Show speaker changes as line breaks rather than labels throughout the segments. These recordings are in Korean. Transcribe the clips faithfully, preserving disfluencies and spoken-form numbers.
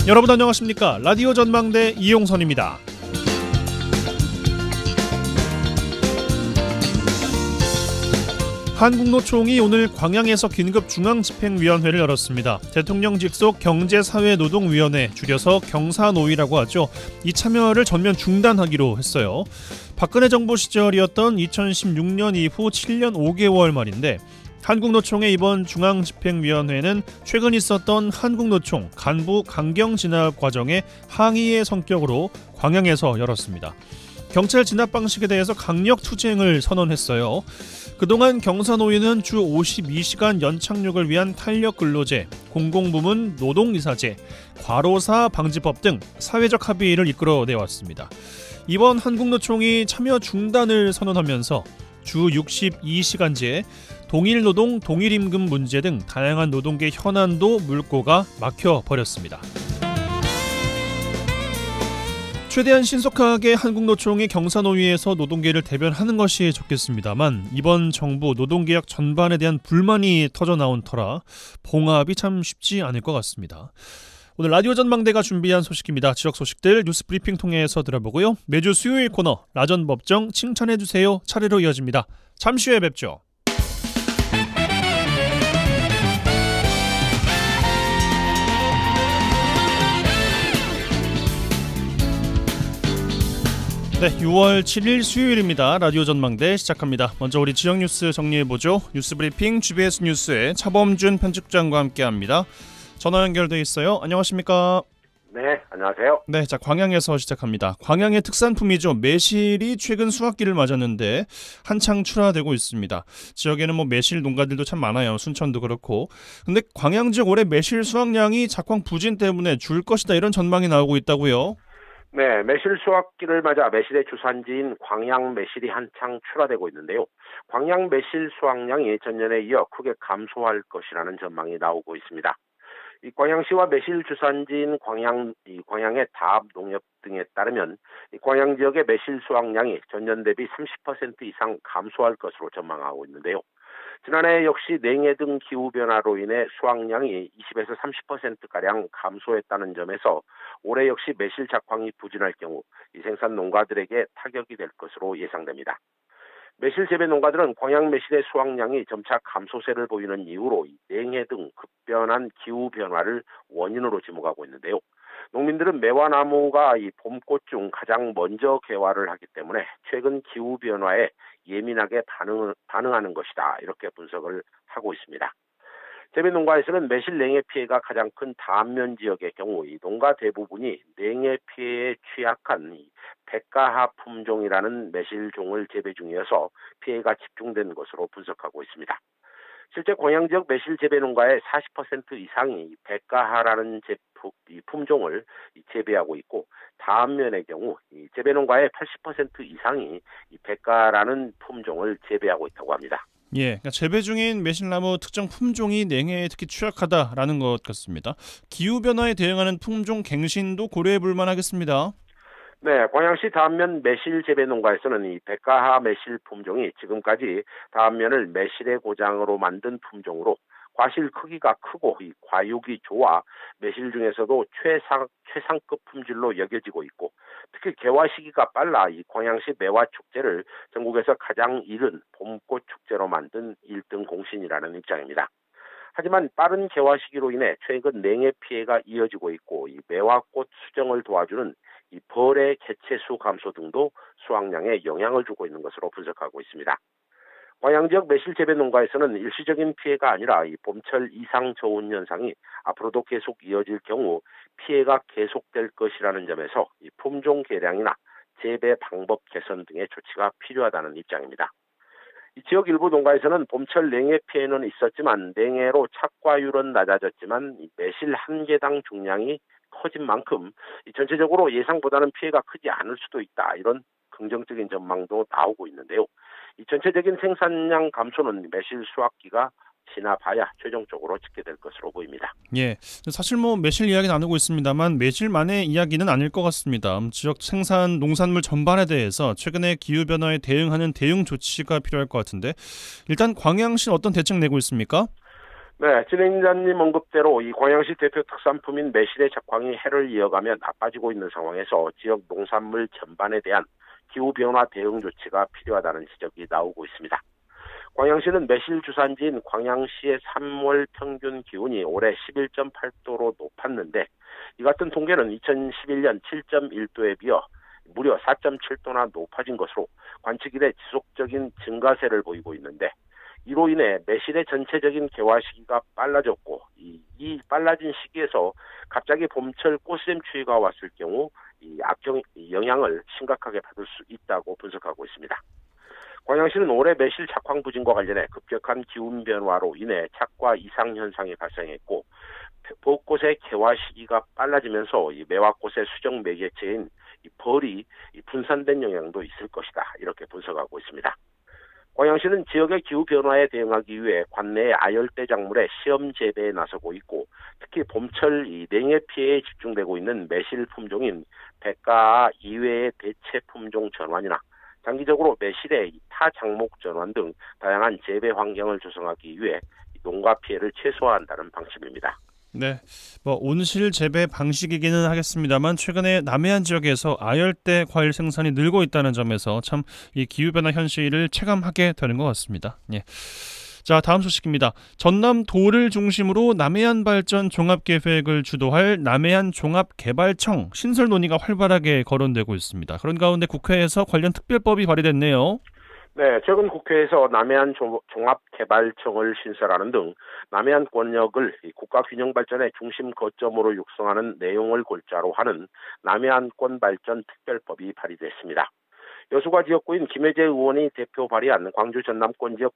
여러분 안녕하십니까? 라디오 전망대 이용선입니다. 한국노총이 오늘 광양에서 긴급 중앙집행위원회를 열었습니다. 대통령 직속 경제사회노동위원회, 줄여서 경사노위라고 하죠. 이 참여를 전면 중단하기로 했어요. 박근혜 정부 시절이었던 이천십육 년 이후 칠 년 오 개월 말인데 한국노총의 이번 중앙집행위원회는 최근 있었던 한국노총 간부 강경 진압 과정의 항의의 성격으로 광양에서 열었습니다. 경찰 진압 방식에 대해서 강력 투쟁을 선언했어요. 그동안 경사노위는 주 오십이 시간 연착륙을 위한 탄력근로제, 공공부문 노동이사제, 과로사 방지법 등 사회적 합의를 이끌어내왔습니다. 이번 한국노총이 참여 중단을 선언하면서 주 육십이 시간제, 동일노동, 동일임금 문제 등 다양한 노동계 현안도 물꼬가 막혀버렸습니다. 최대한 신속하게 한국노총이 경사노위에서 노동계를 대변하는 것이 좋겠습니다만 이번 정부 노동개혁 전반에 대한 불만이 터져나온 터라 봉합이 참 쉽지 않을 것 같습니다. 오늘 라디오 전망대가 준비한 소식입니다. 지역 소식들 뉴스 브리핑 통해서 들어보고요. 매주 수요일 코너 라전법정 칭찬해주세요 차례로 이어집니다. 잠시 후에 뵙죠. 네, 유월 칠일 수요일입니다. 라디오 전망대 시작합니다. 먼저 우리 지역 뉴스 정리해보죠. 뉴스 브리핑 지비에스 뉴스의 차범준 편집장과 함께합니다. 전화 연결돼 있어요. 안녕하십니까?
네, 안녕하세요.
네, 자 광양에서 시작합니다. 광양의 특산품이죠. 매실이 최근 수확기를 맞았는데 한창 출하되고 있습니다. 지역에는 뭐 매실 농가들도 참 많아요. 순천도 그렇고. 근데 광양 지역 올해 매실 수확량이 작황 부진 때문에 줄 것이다 이런 전망이 나오고 있다고요?
네, 매실 수확기를 맞아 매실의 주산지인 광양 매실이 한창 출하되고 있는데요. 광양 매실 수확량이 전년에 이어 크게 감소할 것이라는 전망이 나오고 있습니다. 이 광양시와 매실 주산지인 광양, 이 광양의 다합 농협 등에 따르면 이 광양 지역의 매실 수확량이 전년 대비 삼십 퍼센트 이상 감소할 것으로 전망하고 있는데요. 지난해 역시 냉해 등 기후변화로 인해 수확량이 이십에서 삼십 퍼센트가량 감소했다는 점에서 올해 역시 매실 작황이 부진할 경우 이 생산 농가들에게 타격이 될 것으로 예상됩니다. 매실 재배 농가들은 광양 매실의 수확량이 점차 감소세를 보이는 이유로 냉해 등 급변한 기후변화를 원인으로 지목하고 있는데요. 농민들은 매화 나무가 이 봄꽃 중 가장 먼저 개화를 하기 때문에 최근 기후 변화에 예민하게 반응, 반응하는 것이다. 이렇게 분석을 하고 있습니다. 재배 농가에서는 매실 냉해 피해가 가장 큰 다안면 지역의 경우 이 농가 대부분이 냉해 피해에 취약한 이 백가하 품종이라는 매실종을 재배 중이어서 피해가 집중된 것으로 분석하고 있습니다. 실제 광양 지역 매실 재배 농가의 사십 퍼센트 이상이 백가하라는 제품, 이 품종을 재배하고 있고 다안면의 경우 이 재배 농가의 팔십 퍼센트 이상이 이 백가라는 품종을 재배하고 있다고 합니다.
예, 그러니까 재배 중인 매실나무 특정 품종이 냉해에 특히 취약하다라는 것 같습니다. 기후 변화에 대응하는 품종 갱신도 고려해 볼 만하겠습니다.
네, 광양시 다안면 매실 재배 농가에서는 이 백가하 매실 품종이 지금까지 다안면을 매실의 고장으로 만든 품종으로 과실 크기가 크고 이 과육이 좋아 매실 중에서도 최상 최상급 품질로 여겨지고 있고 특히 개화 시기가 빨라 이 광양시 매화 축제를 전국에서 가장 이른 봄꽃 축제로 만든 일 등 공신이라는 입장입니다. 하지만 빠른 개화 시기로 인해 최근 냉해 피해가 이어지고 있고 이 매화꽃 수정을 도와주는 이 벌의 개체수 감소 등도 수확량에 영향을 주고 있는 것으로 분석하고 있습니다. 광양 지역 매실 재배 농가에서는 일시적인 피해가 아니라 이 봄철 이상 저온 현상이 앞으로도 계속 이어질 경우 피해가 계속될 것이라는 점에서 이 품종 개량이나 재배 방법 개선 등의 조치가 필요하다는 입장입니다. 이 지역 일부 농가에서는 봄철 냉해 피해는 있었지만 냉해로 착과율은 낮아졌지만 이 매실 한 개당 중량이 커진 만큼 이 전체적으로 예상보다는 피해가 크지 않을 수도 있다. 이런 긍정적인 전망도 나오고 있는데요. 이 전체적인 생산량 감소는 매실 수확기가 지나봐야 최종적으로 집계될 것으로 보입니다.
예, 사실 뭐 매실 이야기 나누고 있습니다만 매실만의 이야기는 아닐 것 같습니다. 지역 생산 농산물 전반에 대해서 최근에 기후 변화에 대응하는 대응 조치가 필요할 것 같은데 일단 광양시는 어떤 대책 내고 있습니까?
네, 진행자님 언급대로 이 광양시 대표 특산품인 매실의 작황이 해를 이어가며 나빠지고 있는 상황에서 지역 농산물 전반에 대한 기후변화 대응 조치가 필요하다는 지적이 나오고 있습니다. 광양시는 매실 주산지인 광양시의 삼월 평균 기온이 올해 십일 점 팔 도로 높았는데 이 같은 통계는 이천십일 년 칠 점 일 도에 비해 무려 사 점 칠 도나 높아진 것으로 관측 이래 지속적인 증가세를 보이고 있는데 이로 인해 매실의 전체적인 개화 시기가 빨라졌고 이, 이 빨라진 시기에서 갑자기 봄철 꽃샘 추위가 왔을 경우 이 악영 영향을 심각하게 받을 수 있다고 분석하고 있습니다. 광양시는 올해 매실 작황 부진과 관련해 급격한 기온 변화로 인해 착과 이상 현상이 발생했고 벚꽃의 개화 시기가 빨라지면서 이 매화꽃의 수정 매개체인 이 벌이 이 분산된 영향도 있을 것이다 이렇게 분석하고 있습니다. 광양시는 지역의 기후 변화에 대응하기 위해 관내의 아열대 작물의 시험 재배에 나서고 있고 특히 봄철 이 냉해 피해에 집중되고 있는 매실 품종인 백가 이외의 대체 품종 전환이나 장기적으로 매실의 타 작목 전환 등 다양한 재배 환경을 조성하기 위해 농가 피해를 최소화한다는 방침입니다.
네, 뭐 온실 재배 방식이기는 하겠습니다만 최근에 남해안 지역에서 아열대 과일 생산이 늘고 있다는 점에서 참 이 기후변화 현실을 체감하게 되는 것 같습니다. 예. 자, 다음 소식입니다. 전남도를 중심으로 남해안 발전 종합계획을 주도할 남해안 종합개발청 신설 논의가 활발하게 거론되고 있습니다. 그런 가운데 국회에서 관련 특별법이 발의됐네요.
네, 최근 국회에서 남해안 종합개발청을 신설하는 등 남해안권역을 국가균형발전의 중심 거점으로 육성하는 내용을 골자로 하는 남해안권 발전 특별법이 발의됐습니다. 여수가 지역구인 김혜재 의원이 대표 발의한 광주 전남권 지역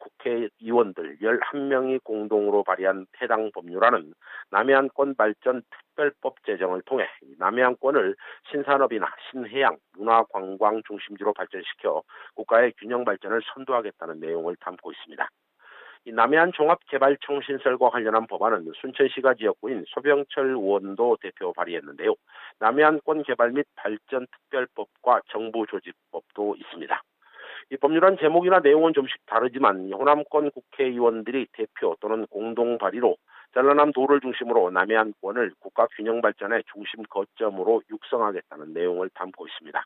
국회의원들 열한 명이 공동으로 발의한 해당 법률안은 남해안권 발전 특별법 제정을 통해 남해안권을 신산업이나 신해양, 문화관광 중심지로 발전시켜 국가의 균형 발전을 선도하겠다는 내용을 담고 있습니다. 이 남해안 종합개발청 신설과 관련한 법안은 순천시가 지역구인 소병철 의원도 대표 발의했는데요. 남해안권 개발 및 발전 특별법과 정부조직법도 있습니다. 이 법률안 제목이나 내용은 좀씩 다르지만 호남권 국회의원들이 대표 또는 공동 발의로 전라남 도를 중심으로 남해안권을 국가 균형 발전의 중심 거점으로 육성하겠다는 내용을 담고 있습니다.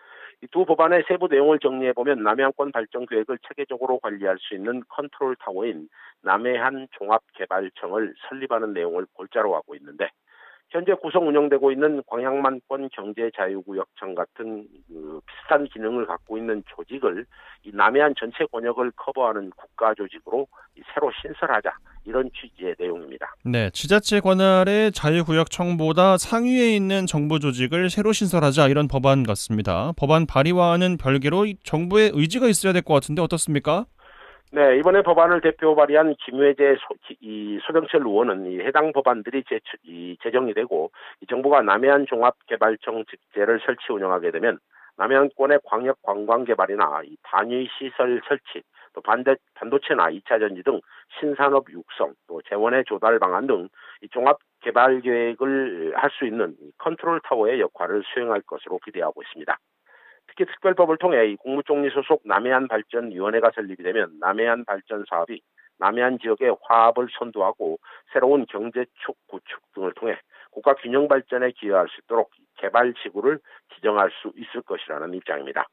이 두 법안의 세부 내용을 정리해보면 남해안권 발전 계획을 체계적으로 관리할 수 있는 컨트롤 타워인 남해안 종합개발청을 설립하는 내용을 골자로 하고 있는데 현재 구성 운영되고 있는 광양만권 경제자유구역청 같은 그 비슷한 기능을 갖고 있는 조직을 이 남해안 전체 권역을 커버하는 국가조직으로 새로 신설하자 이런 취지의 내용입니다.
네, 지자체 관할의 자유구역청보다 상위에 있는 정부 조직을 새로 신설하자 이런 법안 같습니다. 법안 발의와는 별개로 정부의 의지가 있어야 될 것 같은데 어떻습니까?
네, 이번에 법안을 대표 발의한 김회재 소, 이 소병철 의원은 이 해당 법안들이 제, 이 제정이 되고 이 정부가 남해안 종합개발청 직제를 설치 운영하게 되면 남해안권의 광역 관광 개발이나 이 단위 시설 설치, 또 반대, 반도체나 이 차 전지 등 신산업 육성, 또 재원의 조달 방안 등 이 종합 개발 계획을 할 수 있는 컨트롤 타워의 역할을 수행할 것으로 기대하고 있습니다. 특히 특별법을 통해 이 국무총리 소속 남해안 발전위원회가 설립이 되면 남해안 발전 사업이 남해안 지역의 화합을 선도하고 새로운 경제축 구축 등을 통해 국가 균형 발전에 기여할 수 있도록 개발 지구를 지정할 수 있을 것이라는 입장입니다.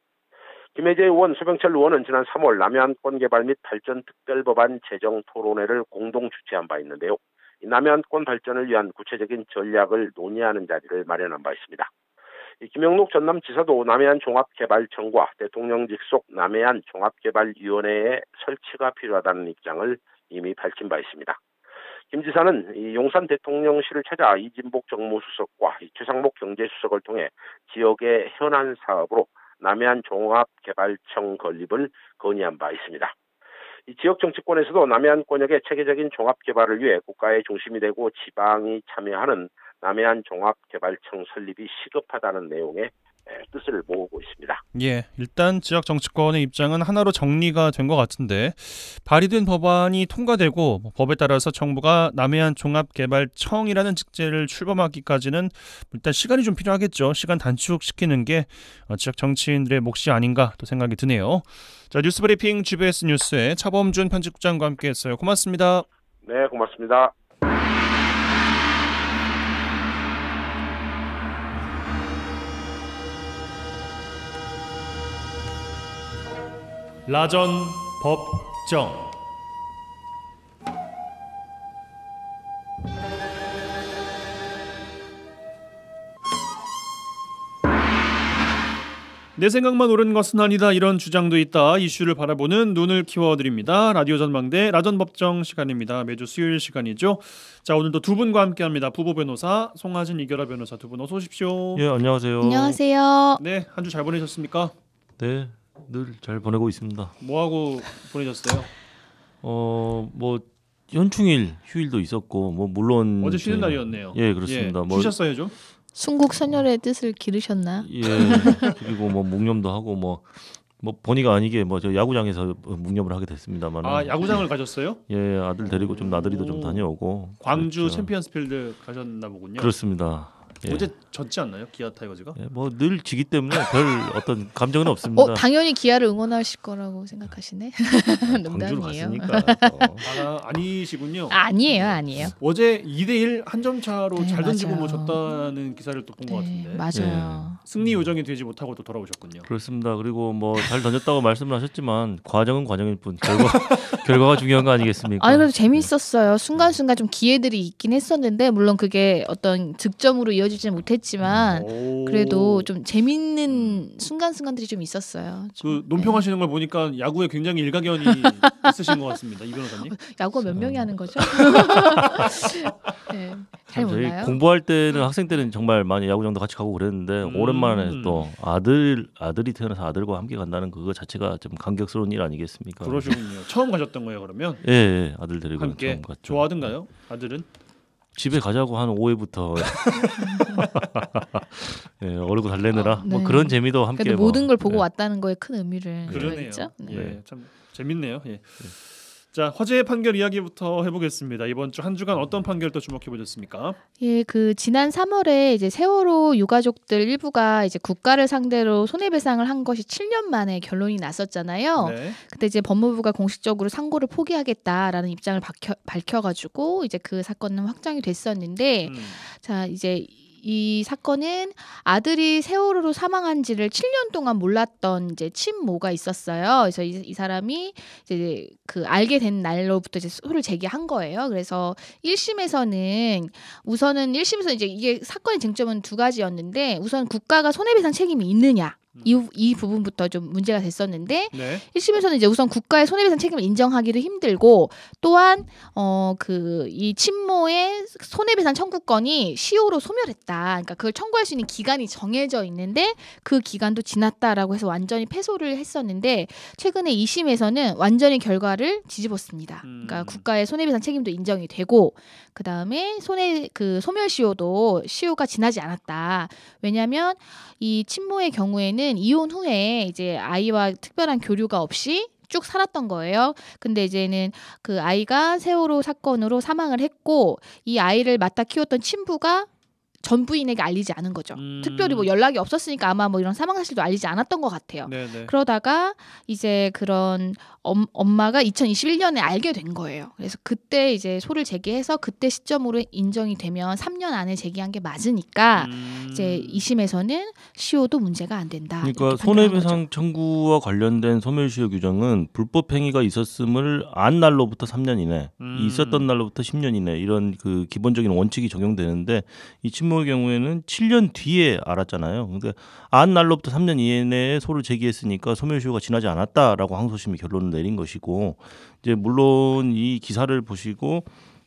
김혜재 의원, 소병철 의원은 지난 삼월 남해안권 개발 및 발전 특별법안 제정 토론회를 공동 주최한 바 있는데요. 이 남해안권 발전을 위한 구체적인 전략을 논의하는 자리를 마련한 바 있습니다. 이 김영록 전남지사도 남해안 종합개발청과 대통령 직속 남해안 종합개발위원회의 설치가 필요하다는 입장을 이미 밝힌 바 있습니다. 김 지사는 이 용산 대통령실을 찾아 이진복 정무수석과 이 최상목 경제수석을 통해 지역의 현안 사업으로 남해안 종합개발청 건립을 건의한 바 있습니다. 이 지역 정치권에서도 남해안 권역의 체계적인 종합개발을 위해 국가의 중심이 되고 지방이 참여하는 남해안 종합개발청 설립이 시급하다는 내용의 뜻을 모으고 있습니다.
예, 일단 지역 정치권의 입장은 하나로 정리가 된 것 같은데 발의된 법안이 통과되고 법에 따라서 정부가 남해안 종합개발청이라는 직제를 출범하기까지는 일단 시간이 좀 필요하겠죠. 시간 단축시키는 게 지역 정치인들의 몫이 아닌가 또 생각이 드네요. 자, 뉴스브리핑 지비에스 뉴스의 차범준 편집국장과 함께했어요. 고맙습니다.
네, 고맙습니다.
라전 법정. 내 생각만 옳은 것은 아니다, 이런 주장도 있다. 이슈를 바라보는 눈을 키워드립니다. 라디오 전망대 라전 법정 시간입니다. 매주 수요일 시간이죠. 자, 오늘도 두 분과 함께합니다. 부부 변호사 송하진, 이결아 변호사 두 분 어서 오십시오.
예, 안녕하세요.
안녕하세요.
네, 한 주 잘 보내셨습니까?
네, 늘 잘 보내고 있습니다.
뭐 하고 보내셨어요?
어, 뭐 현충일 휴일도 있었고, 뭐 물론
어제 쉬는
저희가-
날이었네요.
예, 그렇습니다.
예,
뭐
쉬셨어요 좀?
순국 선열의 뜻을 기르셨나?
예, 그리고 뭐 묵념도 하고 뭐. 뭐 본의가 아니게 뭐 저 야구장에서 묵념을 하게 됐습니다만.
아, 야구장을 가셨어요?
예, 아들 데리고 좀 나들이도 좀
오.
다녀오고.
광주
그랬죠.
챔피언스필드 가셨나 보군요.
그렇습니다. 예.
어제 졌지 않나요? 기아 타이거즈가?
예, 뭐 늘 지기 때문에 별 어떤 감정은 없습니다.
어, 당연히 기아를 응원하실 거라고 생각하시네.
광주로
농담이에요.
갔으니까. 어.
아, 아니시군요.
아니에요, 아니에요.
어제 이 대 일 한 점 차로
네,
잘 던지고
맞아요.
뭐 졌다는 기사를 또 본 것
네,
같은데.
맞아요.
승리 요정이 되지 못하고 또 돌아오셨군요.
그렇습니다. 그리고 뭐 잘 던졌다고 말씀을 하셨지만 과정은 과정일 뿐 결과 결과가 중요한 거 아니겠습니까?
아니 그래도 재밌었어요. 순간순간 좀 기회들이 있긴 했었는데 물론 그게 어떤 득점으로 이어지지는 못했지만
오.
그래도 좀 재밌는 순간순간들이 좀 있었어요. 좀,
그 논평하시는 걸 보니까 야구에 굉장히 일가견이 있으신 것 같습니다. 이 변호사님.
네. 야구가 몇 명이 하는 거죠? 네, 잘
참 저희
몰라요.
공부할 때는 학생 때는 정말 많이 야구장도 같이 가고 그랬는데
음.
오랜만에 또 아들 아들이 태어나서 아들과 함께 간다는 그거 자체가 좀 감격스러운 일 아니겠습니까?
그러시군요. 처음 가셨던 거예요, 그러면?
예, 예, 아들 데리고
함께
처음 갔죠.
좋아하던가요? 아들은?
집에 가자고 한 오후 회부터 예, 어르고 달래느라
어,
뭐
네.
그런 재미도 함께
그래도
뭐,
모든 걸 보고
예.
왔다는 거에 큰 의미를
그러네요.
들어있죠. 네.
예, 참 재밌네요. 예. 자, 화제의 판결 이야기부터 해보겠습니다. 이번 주 한 주간 어떤 판결 또 주목해 보셨습니까?
예, 그 지난 삼월에 이제 세월호 유가족들 일부가 이제 국가를 상대로 손해배상을 한 것이 칠 년 만에 결론이 났었잖아요.
네.
그때 이제 법무부가 공식적으로 상고를 포기하겠다라는 입장을 밝혀, 밝혀가지고 이제 그 사건은 확정이 됐었는데,
음.
자 이제 이 사건은 아들이 세월호로 사망한지를 칠 년 동안 몰랐던 이제 친모가 있었어요. 그래서 이, 이 사람이 이제 그 알게 된 날로부터 이제 소를 제기한 거예요. 그래서 일 심에서는 우선은 일 심에서 이제 이게 사건의 쟁점은 두 가지였는데 우선 국가가 손해배상 책임이 있느냐. 이, 이 부분부터 좀 문제가 됐었는데
네.
일 심에서는 이제 우선 국가의 손해배상 책임을 인정하기도 힘들고 또한 어 그 이 친모의 손해배상 청구권이 시효로 소멸했다. 그러니까 그걸 청구할 수 있는 기간이 정해져 있는데 그 기간도 지났다라고 해서 완전히 패소를 했었는데 최근에 이 심에서는 완전히 결과를 뒤집었습니다.
음.
그러니까 국가의 손해배상 책임도 인정이 되고 그 다음에 손해 그 소멸 시효도 시효가 지나지 않았다. 왜냐하면 이 친모의 경우에는 이혼 후에 이제 아이와 특별한 교류가 없이 쭉 살았던 거예요. 근데 이제는 그 아이가 세월호 사건으로 사망을 했고 이 아이를 맡아 키웠던 친부가 전 부인에게 알리지 않은 거죠.
음.
특별히 뭐 연락이 없었으니까 아마 뭐 이런 사망 사실도 알리지 않았던 것 같아요.
네, 네.
그러다가 이제 그런 엄, 엄마가 이천이십일 년에 알게 된 거예요. 그래서 그때 이제 소를 제기해서 그때 시점으로 인정이 되면 삼 년 안에 제기한 게 맞으니까
음.
이제 이 심에서는 시효도 문제가 안 된다.
그러니까
이렇게 판단한
손해배상 청구와 관련된 소멸시효 규정은 불법 행위가 있었음을 안 날로부터 삼 년 이내,
음.
있었던 날로부터 십 년 이내 이런 그 기본적인 원칙이 적용되는데 이 친모의 경우에는 칠 년 뒤에 알았잖아요. 근데 안 날로부터 삼 년 이내에 소를 제기했으니까 소멸시효가 지나지 않았다라고 항소심이 결론을 내린 것이고 이제 물론 이 기사를 보시고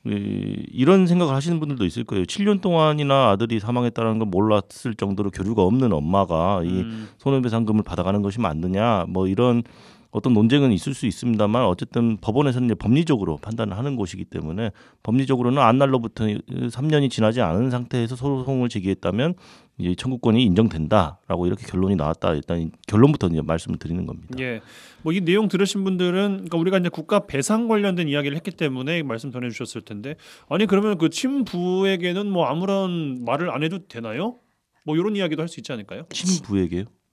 이- 이런 생각을 하시는 분들도 있을 거예요. 칠 년 동안이나 아들이 사망했다는 걸 몰랐을 정도로 교류가 없는 엄마가 이
음.
손해배상금을 받아가는 것이 맞느냐 뭐 이런 어떤 논쟁은 있을 수 있습니다만 어쨌든 법원에서는 이제 법리적으로 판단을 하는 것이기 때문에 법리적으로는 안 날로부터 삼 년이 지나지 않은 상태에서 소송을 제기했다면 이제 청구권이 인정된다라고 이렇게 결론이 나왔다. 일단 결론부터 이제 말씀을 드리는 겁니다.
예. 뭐 이 내용 들으신 분들은 그러니까 우리가 이제 국가 배상 관련된 이야기를 했기 때문에 말씀 전해 주셨을 텐데 아니 그러면 그 친부에게는 뭐 아무런 말을 안 해도 되나요? 뭐 이런 이야기도 할 수 있지 않을까요?
친부에게요?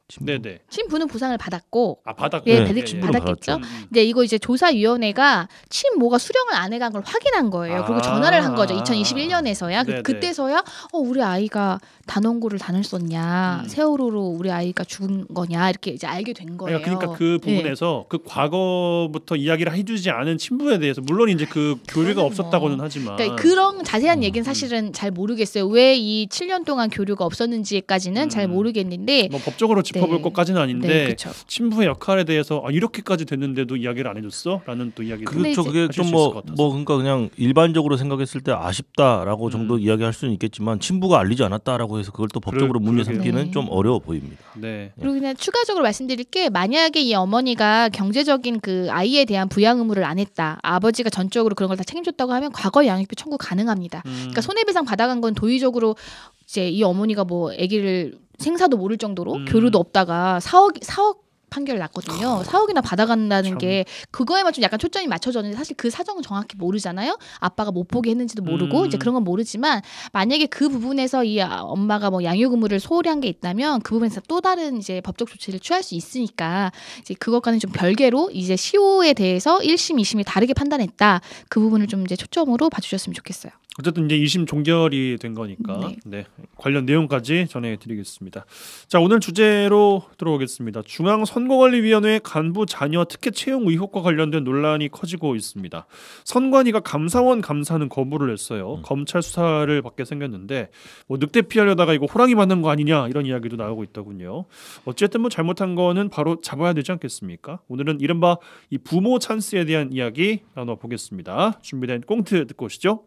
친부.
네네.
친부는 부상을 받았고
아 받았고.
예,
네,
받-
친부는
받았겠죠.
받았죠.
음.
근데 이거 이제 조사위원회가 친모가 수령을 안 해간 걸 확인한 거예요. 그리고
아.
전화를 한 거죠. 이천이십일 년에서야.
네네.
그때서야 어, 우리 아이가 단원고를 다녔었냐,
음.
세월호로 우리 아이가 죽은 거냐 이렇게 이제 알게 된 거예요.
그러니까, 그러니까 그 부분에서 그 과거부터 이야기를 해주지 않은 친부에 대해서 물론 이제 그 교류가
그거는
없었다고는
뭐.
하지만
그러니까 그런 자세한
음,
얘기는 사실은 잘 모르겠어요. 왜 이 칠 년 동안 교류가 없었는지까지는
음.
잘 모르겠는데.
뭐 법적으로 짚어볼
네.
것까지는 아닌데
네, 그렇죠.
친부의 역할에 대해서 아, 이렇게까지 됐는데도 이야기를 안 해줬어?라는 또 이야기도
근데
그렇죠.
이제-
그게
하실 수
좀
있을
뭐
것 같아서.
뭐 그러니까 그냥 일반적으로 생각했을 때 아쉽다라고
음.
정도 이야기할 수는 있겠지만 친부가 알리지 않았다라고 해서 그걸 또 법적으로
그러-
문제
그러게요.
삼기는
네.
좀 어려워 보입니다.
네.
그리고 그냥 추가적으로 말씀드릴 게 만약에 이 어머니가 경제적인 그 아이에 대한 부양 의무를 안 했다. 아버지가 전적으로 그런 걸 다 책임졌다고 하면 과거 양육비 청구 가능합니다.
음.
그러니까 손해배상 받아간 건 도의적으로 이제 이 어머니가 뭐 아기를 생사도 모를 정도로
음.
교류도 없다가 사억 사억 판결 났거든요. 사억이나 받아간다는
참.
게 그거에만 좀 약간 초점이 맞춰졌는데 사실 그 사정은 정확히 모르잖아요. 아빠가 못 보게 했는지도 모르고
음.
이제 그런 건 모르지만 만약에 그 부분에서 이 아- 엄마가 뭐 양육 의무를 소홀히 한 게 있다면 그 부분에서 또 다른 이제 법적 조치를 취할 수 있으니까 이제 그것과는 좀 별개로 이제 시효에 대해서 일 심, 이 심이 다르게 판단했다. 그 부분을 좀 이제 초점으로 봐주셨으면 좋겠어요.
어쨌든 이제 이 심 종결이 된 거니까
네.
네. 관련 내용까지 전해드리겠습니다. 자, 오늘 주제로 들어오겠습니다. 중앙선거관리위원회 간부 자녀 특혜 채용 의혹과 관련된 논란이 커지고 있습니다. 선관위가 감사원 감사는 거부를 했어요.
음.
검찰 수사를 받게 생겼는데 뭐 늑대 피하려다가 이거 호랑이 맞는 거 아니냐 이런 이야기도 나오고 있더군요. 어쨌든 뭐 잘못한 거는 바로 잡아야 되지 않겠습니까? 오늘은 이른바 이 부모 찬스에 대한 이야기 나눠보겠습니다. 준비된 꽁트 듣고 오시죠.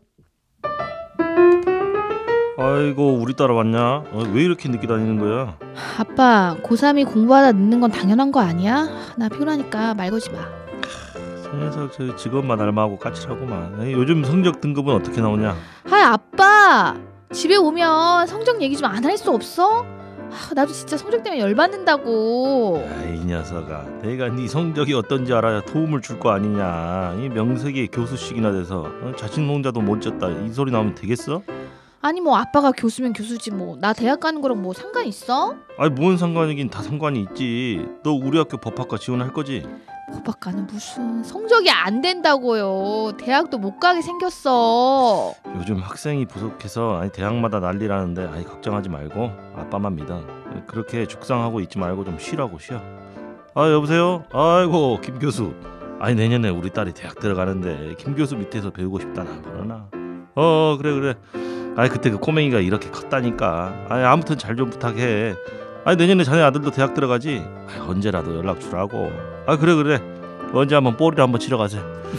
아이고 우리 딸 왔냐? 어, 왜 이렇게 늦게 다니는 거야?
아빠 고삼이 공부하다 늦는 건 당연한 거 아니야? 나 피곤하니까 말 걸지 마.
녀석 저 직업만 알마하고 까칠하구만. 에이, 요즘 성적 등급은 어떻게 나오냐?
아 아빠 집에 오면 성적 얘기 좀 안 할 수 없어? 아, 나도 진짜 성적 때문에 열받는다고.
아이 이 녀석아, 내가 네 성적이 어떤지 알아야 도움을 줄 거 아니냐. 이 명색이 교수식이나 돼서 어, 자식 농자도 못 졌다 이 소리 나오면 되겠어?
아니 뭐 아빠가 교수면 교수지 뭐 나 대학 가는 거랑 뭐 상관 있어?
아니 뭔 상관이긴 다 상관이 있지. 너 우리 학교 법학과 지원할 거지?
법학과는 무슨 성적이 안 된다고요. 대학도 못 가게 생겼어.
요즘 학생이 부족해서 아니 대학마다 난리라는데 아니 걱정하지 말고 아빠만 믿어. 그렇게 죽상하고 있지 말고 좀 쉬라고 쉬어. 아 여보세요? 아이고 김 교수. 아니 내년에 우리 딸이 대학 들어가는데 김 교수 밑에서 배우고 싶다나 그러나. 어 그래 그래. 아니 그때 그 꼬맹이가 이렇게 컸다니까. 아니 아무튼 잘 좀 부탁해. 아니 내년에 자네 아들도 대학 들어가지. 아니, 언제라도 연락 주라고. 아 그래 그래. 언제 한번 뽀리를 한번 치러 가세요.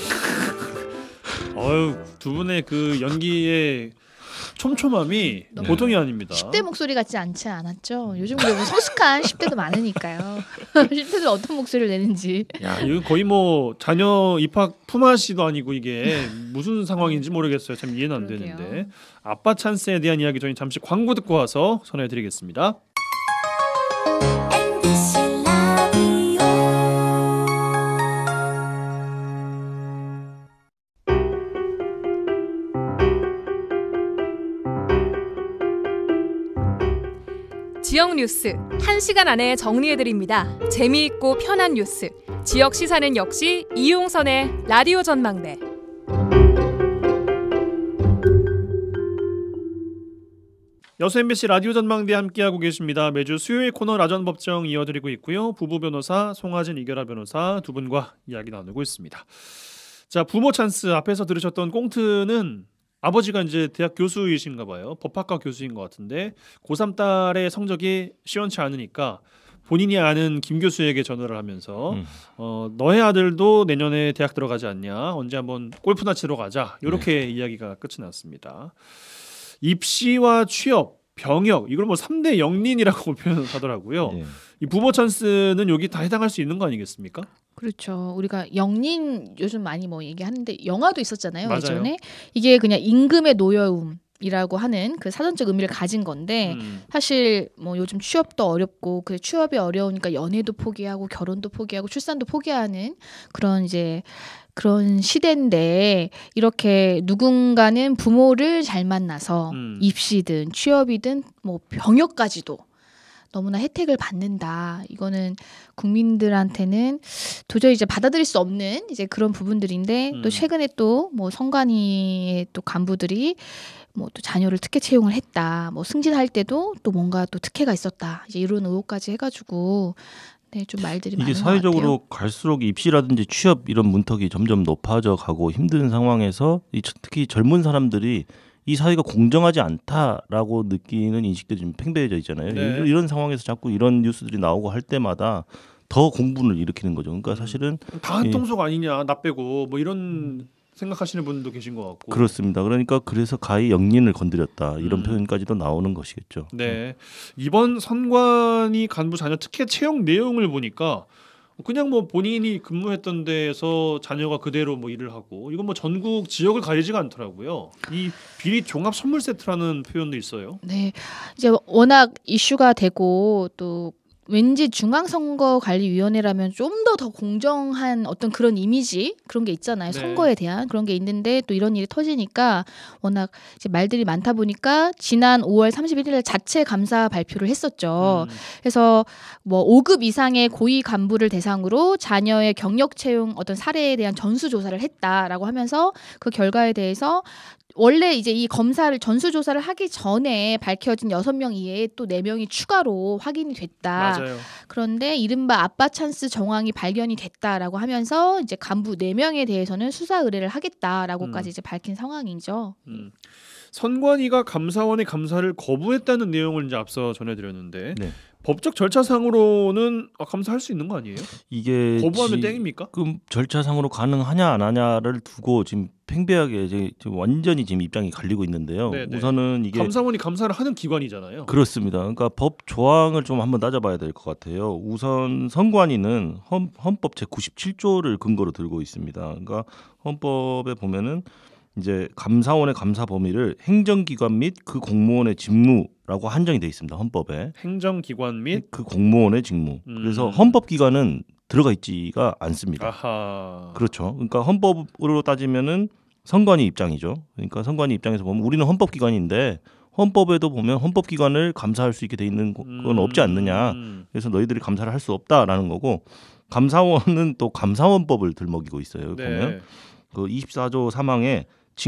어유 두 분의 그 연기의 촘촘함이
너무
보통이 아닙니다.
십 대 목소리 같지 않지 않았죠? 요즘 그리고 성숙한 십 대도 많으니까요. 십 대들 어떤 목소리를 내는지.
야, 이거 거의 뭐 자녀 입학 품앗이도 아니고 이게 무슨 상황인지 모르겠어요. 참 이해는 안
그러게요.
되는데. 아빠 찬스에 대한 이야기 저희 잠시 광고 듣고 와서 전해드리겠습니다.
엠비씨 라디오
지역 뉴스 한 시간 안에 정리해드립니다. 재미있고 편한 뉴스. 지역 시사는 역시 이용선의 라디오 전망대.
여수 엠비씨 라디오 전망대 함께하고 계십니다. 매주 수요일 코너 라전 법정 이어드리고 있고요. 부부 변호사 송하진 이결아 변호사 두 분과 이야기 나누고 있습니다. 자, 부모 찬스 앞에서 들으셨던 꽁트는 아버지가 이제 대학 교수이신가 봐요. 법학과 교수인 것 같은데 고삼 딸의 성적이 시원치 않으니까 본인이 아는 김 교수에게 전화를 하면서
음.
어, 너의 아들도 내년에 대학 들어가지 않냐? 언제 한번 골프나 치러 가자. 이렇게
네.
이야기가 끝이 났습니다. 입시와 취업, 병역 이걸 뭐 삼 대 영린이라고 표현하더라고요.
예.
이 부모 찬스는 여기 다 해당할 수 있는 거 아니겠습니까?
그렇죠. 우리가 영린 요즘 많이 뭐 얘기하는데 영화도 있었잖아요.
맞아요.
예전에 이게 그냥 임금의 노여움이라고 하는 그 사전적 의미를 가진 건데
음.
사실 뭐 요즘 취업도 어렵고 그 취업이 어려우니까 연애도 포기하고 결혼도 포기하고 출산도 포기하는 그런 이제 그런 시대인데 이렇게 누군가는 부모를 잘 만나서
음.
입시든 취업이든 뭐 병역까지도 너무나 혜택을 받는다. 이거는 국민들한테는 도저히 이제 받아들일 수 없는 이제 그런 부분들인데
음.
또 최근에 또 뭐 선관위의 또 간부들이 뭐 또 자녀를 특혜 채용을 했다. 뭐 승진할 때도 또 뭔가 또 특혜가 있었다. 이제 이런 의혹까지 해가지고 네, 좀 말들이 많은
이게
것 같아요.
사회적으로 갈수록 입시라든지 취업 이런 문턱이 점점 높아져 가고 힘든 상황에서 이 저- 특히 젊은 사람들이 이 사회가 공정하지 않다라고 느끼는 인식들이 좀 팽배해져 있잖아요.
네.
이런, 이런 상황에서 자꾸 이런 뉴스들이 나오고 할 때마다 더 공분을 일으키는 거죠. 그러니까
음.
사실은
다 한
예.
통속 아니냐 나 빼고 뭐 이런 생각하시는 분도 계신 것 같고.
그렇습니다. 그러니까 그래서 가히 영린을 건드렸다 이런
음.
표현까지도 나오는 것이겠죠.
네. 이번 선관위 간부 자녀 특혜 채용 내용을 보니까 그냥 뭐 본인이 근무했던 데에서 자녀가 그대로 뭐 일을 하고 이건 뭐 전국 지역을 가리지가 않더라고요. 이 비리 종합 선물 세트라는 표현도 있어요.
네, 이제 워낙 이슈가 되고 또 왠지 중앙선거관리위원회라면 좀 더 더 공정한 어떤 그런 이미지 그런 게 있잖아요.
네.
선거에 대한 그런 게 있는데 또 이런 일이 터지니까 워낙 이제 말들이 많다 보니까 지난 오월 삼십일일 자체 감사 발표를 했었죠.
음.
그래서 뭐 오 급 이상의 고위 간부를 대상으로 자녀의 경력 채용 어떤 사례에 대한 전수 조사를 했다라고 하면서 그 결과에 대해서 원래 이제 이 검사를 전수 조사를 하기 전에 밝혀진 여섯 명 이외에 또 네 명이 추가로 확인이 됐다.
맞아요.
그런데 이른바 아빠 찬스 정황이 발견이 됐다라고 하면서 이제 간부 네 명에 대해서는 수사 의뢰를 하겠다라고까지
음.
이제 밝힌 상황이죠.
음. 선관위가 감사원의 감사를 거부했다는 내용을 이제 앞서 전해드렸는데
네.
법적 절차상으로는 아, 감사할 수 있는 거 아니에요?
이게
거부하면
지-
땡입니까?
그 절차상으로 가능하냐 안 하냐를 두고 지금 팽배하게 이제 지금 완전히 지금 입장이 갈리고 있는데요.
네, 네.
우선은 이게
감사원이 감사를 하는 기관이잖아요.
그렇습니다. 그러니까 법 조항을 좀 한번 따져봐야 될 것 같아요. 우선 선관위는 헌, 헌법 제구십칠조를 근거로 들고 있습니다. 그러니까 헌법에 보면은 이제 감사원의 감사 범위를 행정기관 및 그 공무원의 직무라고 한정이 돼 있습니다. 헌법에
행정기관 및
그 공무원의 직무.
음.
그래서 헌법기관은 들어가 있지가 않습니다.
아하.
그렇죠. 그러니까 헌법으로 따지면은 선관위 입장이죠. 그러니까 선관위 입장에서 보면 우리는 헌법기관인데 헌법에도 보면 헌법기관을 감사할 수 있게 돼 있는 건 없지 않느냐.
음.
그래서 너희들이 감사를 할 수 없다라는 거고 감사원은 또 감사원법을 들먹이고 있어요.
네.
보면 그 이십사조 삼항에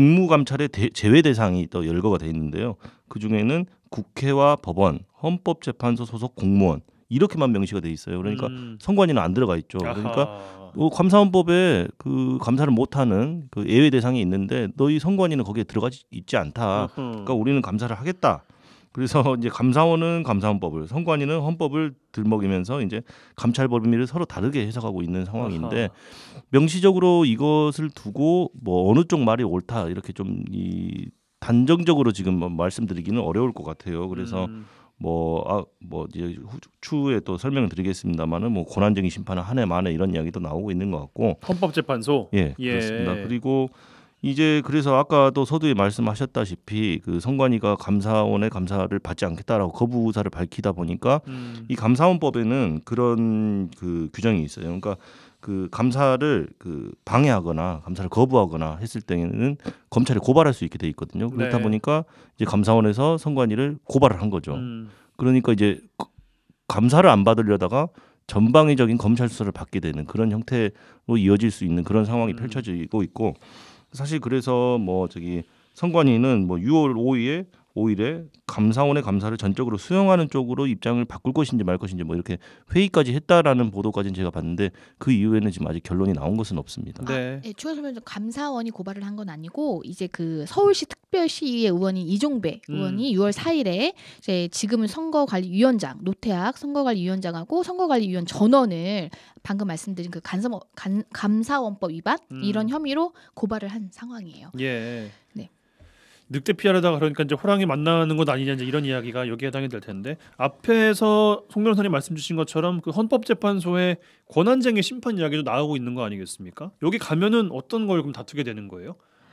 직무감찰의 대, 제외 대상이 또 열거가 돼 있는데요. 그 중에는 국회와 법원, 헌법재판소 소속 공무원 이렇게만 명시가 돼 있어요. 그러니까
음.
선관위는 안 들어가 있죠. 그러니까
아하.
뭐 감사원법에 그 감사를 못하는 그 예외 대상이 있는데 너희 선관위는 거기에 들어가 있지 않다.
어허.
그러니까 우리는 감사를 하겠다. 그래서 이제 감사원은 감사원법을, 선관위는 헌법을 들먹이면서 이제 감찰 범위를 서로 다르게 해석하고 있는 상황인데
아하.
명시적으로 이것을 두고 뭐 어느 쪽 말이 옳다 이렇게 좀 이 단정적으로 지금 뭐 말씀드리기는 어려울 것 같아요. 그래서
음.
뭐, 아, 뭐, 이제 후- 추후에 또 설명을 드리겠습니다만은 뭐 고난적인 심판은 한 해 만에 이런 이야기도 나오고 있는 것 같고,
헌법재판소.
예,
예.
그렇습니다. 그리고 이제 그래서 아까도 서두에 말씀하셨다시피 그 선관위가 감사원의 감사를 받지 않겠다라고 거부 의사를 밝히다 보니까
음.
이 감사원법에는 그런 그 규정이 있어요. 그러니까 그 감사를 그 방해하거나 감사를 거부하거나 했을 때에는 검찰에 고발할 수 있게 돼 있거든요. 그렇다
네.
보니까 이제 감사원에서 선관위를 고발을 한 거죠.
음.
그러니까 이제 그- 감사를 안 받으려다가 전방위적인 검찰 수사를 받게 되는 그런 형태로 이어질 수 있는 그런 상황이
음.
펼쳐지고 있고 사실 그래서 뭐 저기 선관위는 뭐 유월 오일에 오일에 감사원의 감사를 전적으로 수용하는 쪽으로 입장을 바꿀 것인지 말 것인지 뭐 이렇게 회의까지 했다라는 보도까지는 제가 봤는데 그 이후에는 지금 아직 결론이 나온 것은 없습니다.
네.
네, 추가 설명 좀 감사원이 고발을 한 건 아니고 이제 그 서울시 특별시의 의원인 이종배
음.
의원이 유월 사일에 이제 지금은 선거관리위원장 노태학 선거관리위원장하고 선거관리위원 전원을 방금 말씀드린 그 간사, 간, 감사원법 위반
음.
이런 혐의로 고발을 한 상황이에요.
예.
네.
늑대 피하려다가 그러니까 이제 호랑이 만나는 것 아니냐 이제 이런 이야기가 여기에 해당이 될 텐데 앞에서 송 변호사님 말씀 주신 것처럼 그 헌법재판소의 권한쟁의 심판 이야기도 나오고 있는 거 아니겠습니까? 여기 가면은 어떤 걸 그럼 다투게 되는 거예요?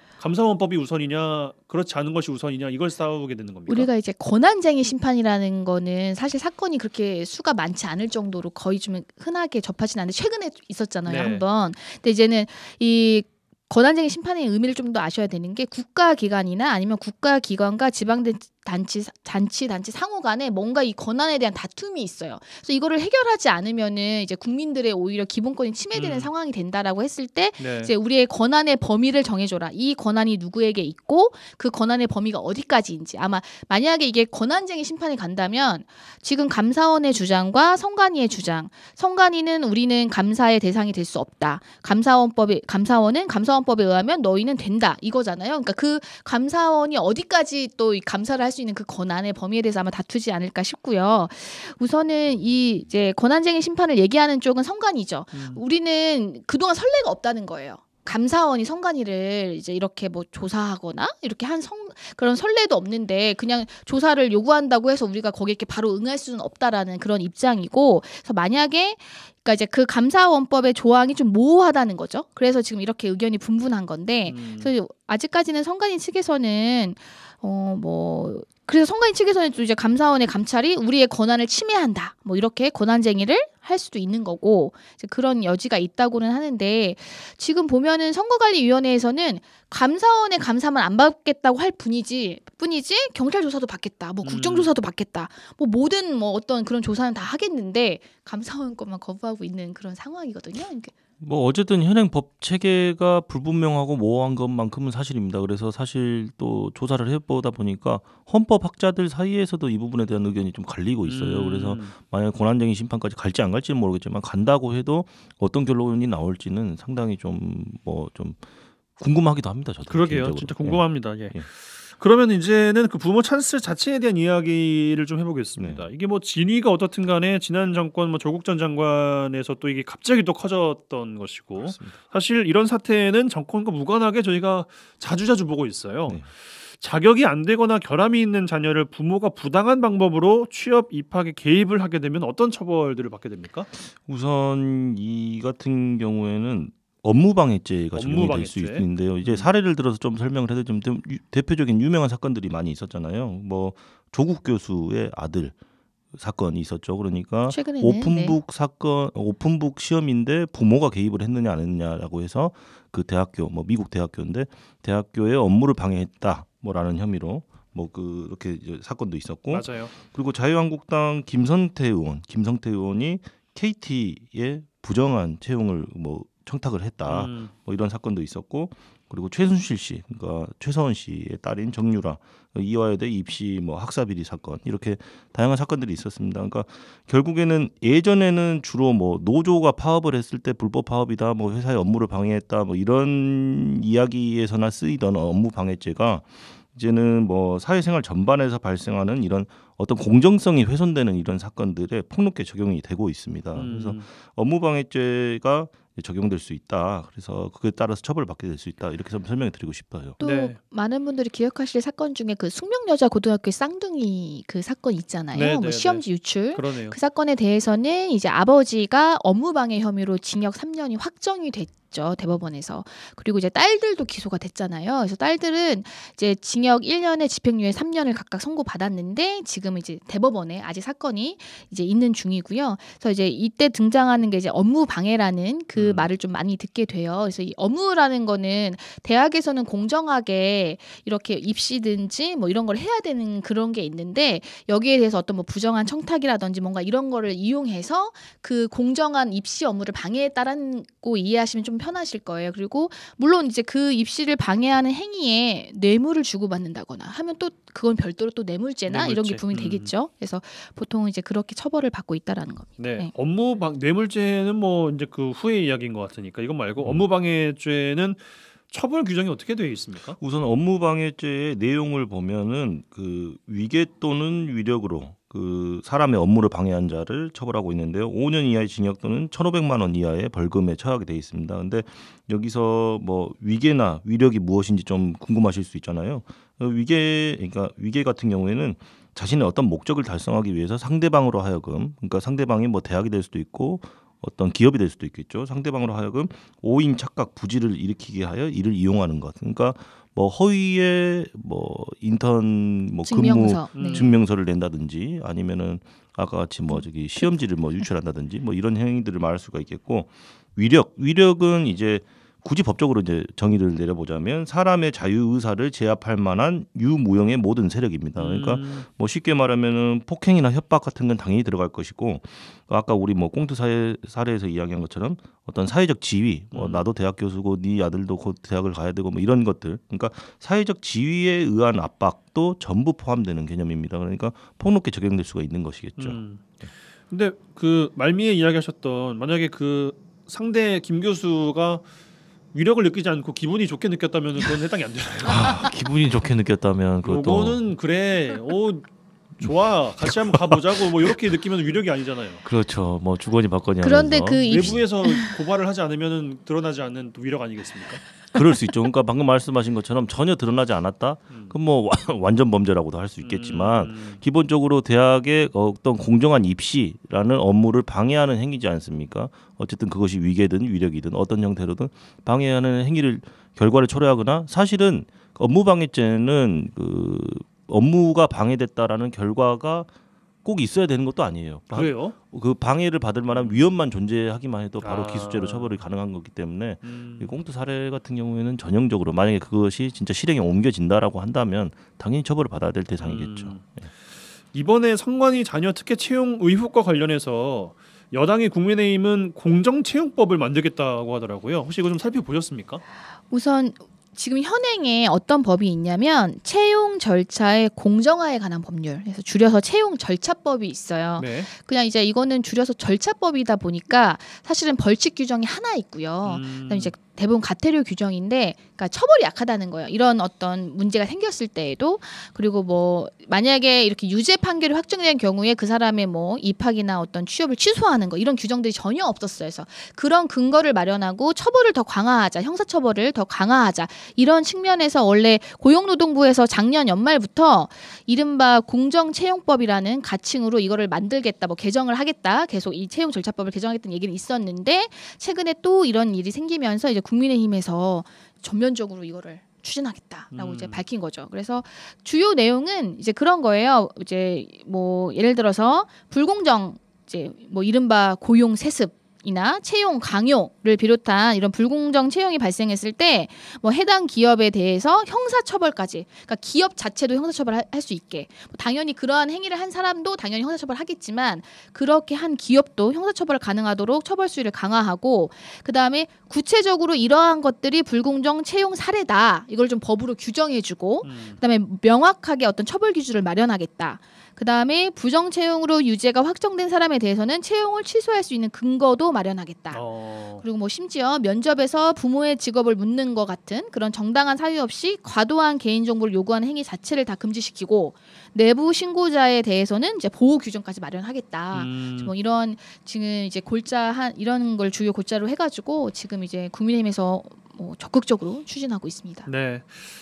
감사원법이 우선이냐 그렇지 않은 것이 우선이냐 이걸 싸우게 되는 겁니까?
우리가 이제 권한쟁의 심판이라는 거는 사실 사건이 그렇게 수가 많지 않을 정도로 거의 좀 흔하게 접하진 않는데 최근에 있었잖아요
네.
한번. 근데 이제는 이 권한쟁의 심판의 의미를 좀 더 아셔야 되는 게 국가기관이나 아니면 국가기관과 지방된 단체 잔치 단체 상호 간에 뭔가 이 권한에 대한 다툼이 있어요. 그래서 이거를 해결하지 않으면은 이제 국민들의 오히려 기본권이 침해되는
음.
상황이 된다라고 했을 때
네.
이제 우리의 권한의 범위를 정해줘라. 이 권한이 누구에게 있고 그 권한의 범위가 어디까지인지. 아마 만약에 이게 권한쟁의 심판에 간다면 지금 감사원의 주장과 성관위의 주장. 성관위는 우리는 감사의 대상이 될 수 없다. 감사원법에 감사원은 감사원법에 의하면 너희는 된다. 이거잖아요. 그러니까 그 감사원이 어디까지 또 이 감사를 할 수 있는 그 권한의 범위에 대해서 아마 다투지 않을까 싶고요. 우선은 이 이제 권한쟁의 심판을 얘기하는 쪽은 성관위죠.
음.
우리는 그동안 선례가 없다는 거예요. 감사원이 성관위를 이제 이렇게 뭐 조사하거나 이렇게 한 성 그런 선례도 없는데 그냥 조사를 요구한다고 해서 우리가 거기에 이렇게 바로 응할 수는 없다라는 그런 입장이고, 그래서 만약에 그러니까 이제 그 감사원법의 조항이 좀 모호하다는 거죠. 그래서 지금 이렇게 의견이 분분한 건데,
음.
그래서 아직까지는 성관위 측에서는 어 뭐 그래서 성관위 측에서는 또 이제 감사원의 감찰이 우리의 권한을 침해한다. 뭐 이렇게 권한쟁의를 할 수도 있는 거고 이제 그런 여지가 있다고는 하는데, 지금 보면은 선거관리위원회에서는 감사원의 감사만 안 받겠다고 할 뿐이지 뿐이지 경찰 조사도 받겠다. 뭐 국정조사도 받겠다. 뭐 모든 뭐 어떤 그런 조사는 다 하겠는데 감사원 것만 거부하고 있는 그런 상황이거든요. 그러니까
뭐 어쨌든 현행 법 체계가 불분명하고 모호한 것만큼은 사실입니다. 그래서 사실 또 조사를 해보다 보니까 헌법학자들 사이에서도 이 부분에 대한 의견이 좀 갈리고 있어요.
음.
그래서 만약 권한쟁의 심판까지 갈지 안 갈지는 모르겠지만 간다고 해도 어떤 결론이 나올지는 상당히 좀 뭐 좀 궁금하기도 합니다. 저도
그러게요.
개인적으로.
진짜 궁금합니다. 예.
예.
그러면 이제는 그 부모 찬스 자체에 대한 이야기를 좀 해보겠습니다. 이게 뭐 진위가 어떻든 간에 지난 정권 뭐 조국 전 장관에서 또 이게 갑자기 또 커졌던 것이고,
그렇습니다.
사실 이런 사태는 정권과 무관하게 저희가 자주자주 보고 있어요.
네.
자격이 안 되거나 결함이 있는 자녀를 부모가 부당한 방법으로 취업 입학에 개입을 하게 되면 어떤 처벌들을 받게 됩니까?
우선 이 같은 경우에는 업무방해죄가 적용이 될 수
업무방해죄.
있는데요. 이제
음. 사례를
사례를 들어서 좀 설명을 해드리면 좀 유- 대표적인 유명한 사건들이 많이 있었잖아요. 뭐 조국 교수의 아들 사건이 있었죠. 그러니까
최근에는
오픈북 사건, 오픈북 시험인데 부모가 개입을 했느냐 안 했느냐라고 해서 그 대학교, 뭐 미국 대학교인데 대학교의 업무를 방해했다, 뭐라는 혐의로 뭐 그렇게 이제 사건도 있었고,
맞아요.
그리고 자유한국당 김성태 의원, 김성태 의원이 케이티에 부정한 채용을 뭐 청탁을 했다,
음.
뭐 이런 사건도 있었고, 그리고 최순실 씨, 그러니까 최서원 씨의 딸인 정유라, 이화여대 입시 뭐 학사 비리 사건, 이렇게 다양한 사건들이 있었습니다. 그러니까 결국에는 예전에는 주로 뭐 노조가 파업을 했을 때 불법 파업이다, 뭐 회사의 업무를 방해했다, 뭐 이런 이야기에서나 쓰이던 업무 방해죄가 이제는 뭐 사회생활 전반에서 발생하는 이런 어떤 공정성이 훼손되는 이런 사건들에 폭넓게 적용이 되고 있습니다. 그래서
음.
업무방해죄가 적용될 수 있다. 그래서 그에 따라서 처벌을 받게 될 수 있다. 이렇게 좀 설명해 드리고 싶어요.
또
네.
많은 분들이 기억하실 사건 중에 그 숙명여자 고등학교 쌍둥이 그 사건 있잖아요.
네,
뭐
네,
시험지 유출.
그러네요.
그 사건에 대해서는 이제 아버지가 업무방해 혐의로 징역 삼 년이 확정이 됐죠, 대법원에서. 그리고 이제 딸들도 기소가 됐잖아요. 그래서 딸들은 이제 징역 일 년에 집행유예 삼 년을 각각 선고받았는데 지금 이제 대법원에 아직 사건이 이제 있는 중이고요. 그래서 이제 이때 등장하는 게 이제 업무방해라는 그
음.
말을 좀 많이 듣게 돼요. 그래서 이 업무라는 거는 대학에서는 공정하게 이렇게 입시든지 뭐 이런 걸 해야 되는 그런 게 있는데, 여기에 대해서 어떤 뭐 부정한 청탁이라든지 뭔가 이런 거를 이용해서 그 공정한 입시 업무를 방해했다라고 이해하시면 좀 편하실 거예요. 그리고 물론 이제 그 입시를 방해하는 행위에 뇌물을 주고받는다거나 하면 또 그건 별도로 또 뇌물죄나 이런 게
뇌물죄.
분명히
음.
되겠죠. 그래서 보통 이제 그렇게 처벌을 받고 있다라는 겁니다.
네.
네.
업무 방 뇌물죄는 뭐 이제 그 후의 이야기인 것 같으니까 이건 말고
음.
업무방해죄는 처벌 규정이 어떻게 되어 있습니까?
우선 업무방해죄의 내용을 보면은 그 위계 또는 위력으로 그 사람의 업무를 방해한 자를 처벌하고 있는데요. 오 년 이하의 징역 또는 천오백만 원 이하의 벌금에 처하게 돼 있습니다. 근데 여기서 뭐 위계나 위력이 무엇인지 좀 궁금하실 수 있잖아요. 어, 위계, 그러니까 위계 같은 경우에는 자신의 어떤 목적을 달성하기 위해서 상대방으로 하여금, 그러니까 상대방이 뭐 대학이 될 수도 있고 어떤 기업이 될 수도 있겠죠. 상대방으로 하여금 오인 착각 부지를 일으키게 하여 이를 이용하는 것. 그러니까 뭐 허위의 뭐 인턴 뭐
증명서.
음.
네.
증명서를 낸다든지 아니면은 아까 같이 뭐 저기 시험지를 뭐 유출한다든지 뭐 이런 행위들을 말할 수가 있겠고, 위력 위력은 이제 굳이 법적으로 이제 정의를 내려보자면 사람의 자유 의사를 제압할 만한 유무형의 모든 세력입니다. 그러니까
음.
뭐 쉽게 말하면은 폭행이나 협박 같은 건 당연히 들어갈 것이고 아까 우리 뭐 꽁트 사회 사례에서 이야기한 것처럼 어떤 사회적 지위, 뭐
음.
나도 대학 교수고 네 아들도 곧 대학을 가야 되고 뭐 이런 것들, 그러니까 사회적 지위에 의한 압박도 전부 포함되는 개념입니다. 그러니까 폭넓게 적용될 수가 있는 것이겠죠.
음. 근데 그 말미에 이야기하셨던 만약에 그 상대 김 교수가 위력을 느끼지 않고 기분이 좋게 느꼈다면 그건 해당이 안 되나요?
아, 기분이 좋게 느꼈다면 그것도
요거는 그래. 오 좋아. 같이 한번 가보자고 뭐 이렇게 느끼면 위력이 아니잖아요.
그렇죠. 뭐 주거니 받거니
그런데
하면서.
그 입시
외부에서 고발을 하지 않으면 드러나지 않는 또 위력 아니겠습니까?
그럴 수 있죠. 그러니까 방금 말씀하신 것처럼 전혀 드러나지 않았다.
음.
그럼 뭐 완전 범죄라고도 할 수 있겠지만
음.
기본적으로 대학의 어떤 공정한 입시라는 업무를 방해하는 행위지 않습니까? 어쨌든 그것이 위계든 위력이든 어떤 형태로든 방해하는 행위를 결과를 초래하거나 사실은 업무방해죄는 그 업무가 방해됐다라는 결과가 꼭 있어야 되는 것도 아니에요. 방-
그래요?
그 방해를 받을 만한 위험만 존재하기만 해도 바로
아.
기수죄로 처벌이 가능한 거기 때문에
음.
이 꽁트 사례 같은 경우에는 전형적으로 만약에 그것이 진짜 실행에 옮겨진다라고 한다면 당연히 처벌을 받아야 될 대상이겠죠.
음.
예.
이번에 선관위 자녀 특혜 채용 의혹과 관련해서 여당이 국민의힘은 공정채용법을 만들겠다고 하더라고요. 혹시 이거 좀 살펴보셨습니까?
우선 지금 현행에 어떤 법이 있냐면 채용 절차의 공정화에 관한 법률, 그래서 줄여서 채용 절차법이 있어요.
네.
그냥 이제 이거는 줄여서 절차법이다 보니까 사실은 벌칙 규정이 하나 있고요.
음.
그다음에 이제 대부분 과태료 규정인데, 그러니까 처벌이 약하다는 거예요. 이런 어떤 문제가 생겼을 때에도. 그리고 뭐 만약에 이렇게 유죄 판결이 확정된 경우에 그 사람의 뭐 입학이나 어떤 취업을 취소하는 거 이런 규정들이 전혀 없었어요. 그래서 그런 근거를 마련하고 처벌을 더 강화하자, 형사처벌을 더 강화하자 이런 측면에서 원래 고용노동부에서 작년 연말부터 이른바 공정채용법이라는 가칭으로 이거를 만들겠다, 뭐 개정을 하겠다, 계속 이 채용 절차법을 개정하겠다는 얘기는 있었는데 최근에 또 이런 일이 생기면서 이제 국민의힘에서 전면적으로 이거를 추진하겠다라고
음.
이제 밝힌 거죠. 그래서 주요 내용은 이제 그런 거예요. 이제 뭐 예를 들어서 불공정 이제 뭐 이른바 고용 세습 이나 채용 강요를 비롯한 이런 불공정 채용이 발생했을 때 뭐 해당 기업에 대해서 형사처벌까지, 그러니까 기업 자체도 형사처벌할 수 있게, 뭐 당연히 그러한 행위를 한 사람도 당연히 형사처벌하겠지만 그렇게 한 기업도 형사처벌 가능하도록 처벌 수위를 강화하고, 그 다음에 구체적으로 이러한 것들이 불공정 채용 사례다 이걸 좀 법으로 규정해주고,
음.
그다음에 명확하게 어떤 처벌 기준을 마련하겠다. 그 다음에 부정 채용으로 유죄가 확정된 사람에 대해서는 채용을 취소할 수 있는 근거도 마련하겠다.
어.
그리고 뭐 심지어 면접에서 부모의 직업을 묻는 것 같은 그런 정당한 사유 없이 과도한 개인 정보를 요구하는 행위 자체를 다 금지시키고, 내부 신고자에 대해서는 이제 보호 규정까지 마련하겠다.
음.
뭐 이런 지금 이제 골자 한 이런 걸 주요 골자로 해가지고 지금 이제 국민의힘에서 뭐 적극적으로 추진하고 있습니다.
네.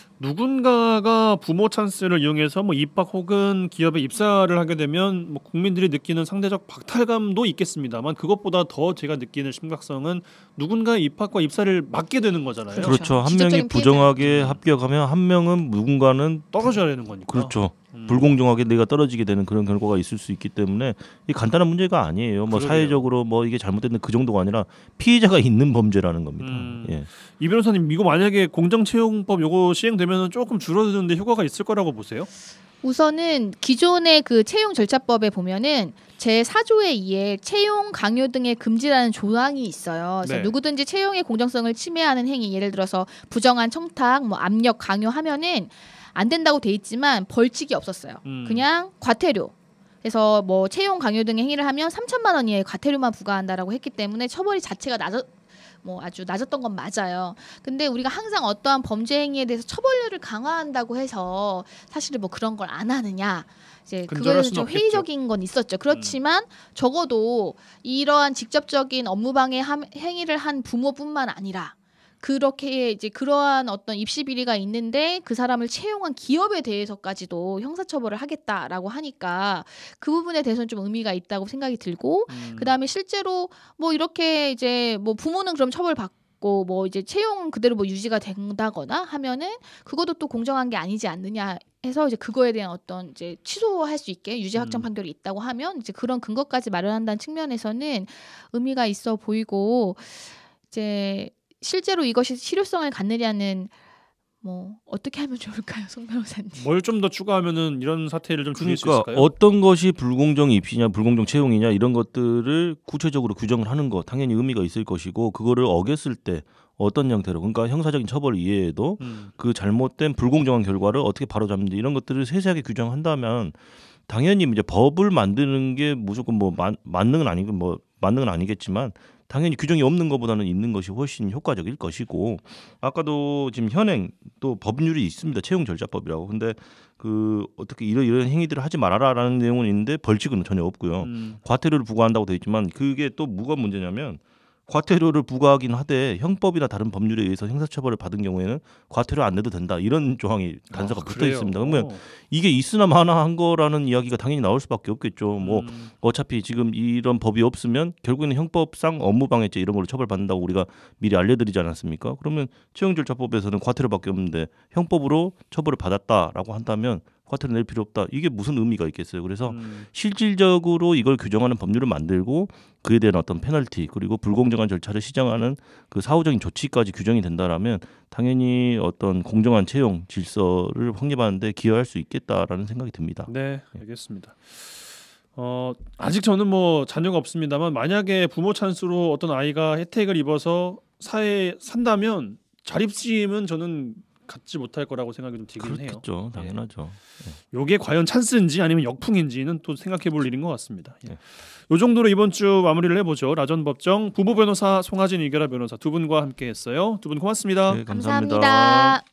누군가가 부모 찬스를 이용해서 뭐 입학 혹은 기업에 입사를 하게 되면 뭐 국민들이 느끼는 상대적 박탈감도 있겠습니다만 그것보다 더 제가 느끼는 심각성은 누군가의 입학과 입사를 막게 되는 거잖아요.
그렇죠.
그렇죠. 한
직접적인
명이 부정하게 합격하면 한 명은 누군가는
떨어져야 되는 거니까.
그렇죠.
음.
불공정하게 내가 떨어지게 되는 그런 결과가 있을 수 있기 때문에 이 간단한 문제가 아니에요. 뭐
그러게요.
사회적으로 뭐 이게 잘못됐는 그 정도가 아니라 피해자가 있는 범죄라는 겁니다.
음.
예.
이 변호사님, 이거 만약에 공정채용법 요거 시행되면 조금 줄어드는데 효과가 있을 거라고 보세요?
우선은 기존의 그 채용 절차법에 보면은 제사 조에 의해 채용 강요 등의 금지라는 조항이 있어요. 그래서
네.
누구든지 채용의 공정성을 침해하는 행위, 예를 들어서 부정한 청탁, 뭐 압력, 강요하면은 안 된다고 돼 있지만 벌칙이 없었어요.
음.
그냥 과태료. 그래서 뭐 채용 강요 등의 행위를 하면 삼천만 원 이하의 과태료만 부과한다라고 했기 때문에 처벌이 자체가 낮아 뭐 아주 낮았던 건 맞아요. 근데 우리가 항상 어떠한 범죄 행위에 대해서 처벌률을 강화한다고 해서 사실은 뭐 그런 걸 안 하느냐, 이제
근절할
그거는
수는
좀
없겠죠.
회의적인 건 있었죠. 그렇지만 적어도 이러한 직접적인 업무방해 함- 행위를 한 부모뿐만 아니라 그렇게 이제 그러한 어떤 입시 비리가 있는데 그 사람을 채용한 기업에 대해서까지도 형사처벌을 하겠다라고 하니까 그 부분에 대해서는 좀 의미가 있다고 생각이 들고,
음.
그다음에 실제로 뭐 이렇게 이제 뭐 부모는 그럼 처벌받고 뭐 이제 채용 그대로 뭐 유지가 된다거나 하면은 그것도 또 공정한 게 아니지 않느냐 해서 이제 그거에 대한 어떤 이제 취소할 수 있게 유죄 확정
음.
판결이 있다고 하면 이제 그런 근거까지 마련한다는 측면에서는 의미가 있어 보이고, 이제 실제로 이것이 실효성을 갖느냐는 뭐 어떻게 하면 좋을까요, 송 변호사님?
뭘 좀 더 추가하면은 이런 사태를 좀 줄일 수
그러니까
있을까요?
어떤 것이 불공정 입시냐, 불공정 채용이냐 이런 것들을 구체적으로 규정을 하는 거 당연히 의미가 있을 것이고 그거를 어겼을 때 어떤 형태로 그러니까 형사적인 처벌 이외에도
음.
그 잘못된 불공정한 결과를 어떻게 바로잡는지 이런 것들을 세세하게 규정한다면 당연히 이제 법을 만드는 게 무조건 뭐 만, 만능은 아니고 뭐 만능은 아니겠지만 당연히 규정이 없는 것보다는 있는 것이 훨씬 효과적일 것이고 아까도 지금 현행 또 법률이 있습니다. 채용절차법이라고. 근데 그 어떻게 이런 이런 행위들을 하지 말아라라는 내용은 있는데 벌칙은 전혀 없고요.
음.
과태료를 부과한다고 돼 있지만 그게 또 뭐가 문제냐면 과태료를 부과하긴 하되 형법이나 다른 법률에 의해서 형사처벌을 받은 경우에는 과태료 안 내도 된다 이런 조항이 단서가
아,
붙어
그래요?
있습니다. 그러면 이게 있으나 마나 한 거라는 이야기가 당연히 나올 수밖에 없겠죠. 뭐
음.
어차피 지금 이런 법이 없으면 결국에는 형법상 업무방해죄 이런 걸로 처벌받는다고 우리가 미리 알려드리지 않았습니까? 그러면 채용절차법에서는 과태료밖에 없는데 형법으로 처벌을 받았다라고 한다면 과태료 낼 필요 없다. 이게 무슨 의미가 있겠어요. 그래서
음.
실질적으로 이걸 규정하는 법률을 만들고 그에 대한 어떤 페널티 그리고 불공정한 절차를 시정하는 그 사후적인 조치까지 규정이 된다라면 당연히 어떤 공정한 채용 질서를 확립하는 데 기여할 수 있겠다라는 생각이 듭니다.
네, 알겠습니다. 어, 아직 저는 뭐 자녀가 없습니다만 만약에 부모 찬스로 어떤 아이가 혜택을 입어서 사회에 산다면 자립심은 저는 갖지 못할 거라고 생각이 좀 들긴 해요.
그렇겠죠. 당연하죠.
요게 과연 찬스인지 아니면 역풍인지는 또 생각해 볼 일인 것 같습니다. 예.
네.
요 정도로 이번 주 마무리를 해보죠. 라전 법정 부부 변호사 송하진 이결아 변호사 두 분과 함께했어요. 두 분 고맙습니다.
네, 감사합니다.
감사합니다.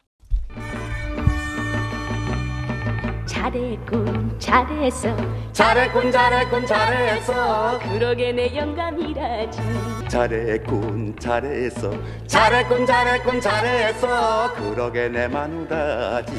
잘했군 잘했어
잘했군 잘했군 잘했어
그러게 내 영감이라지
잘했군 잘했어 잘했군 잘했군 잘했어 그러게 내 마누라지.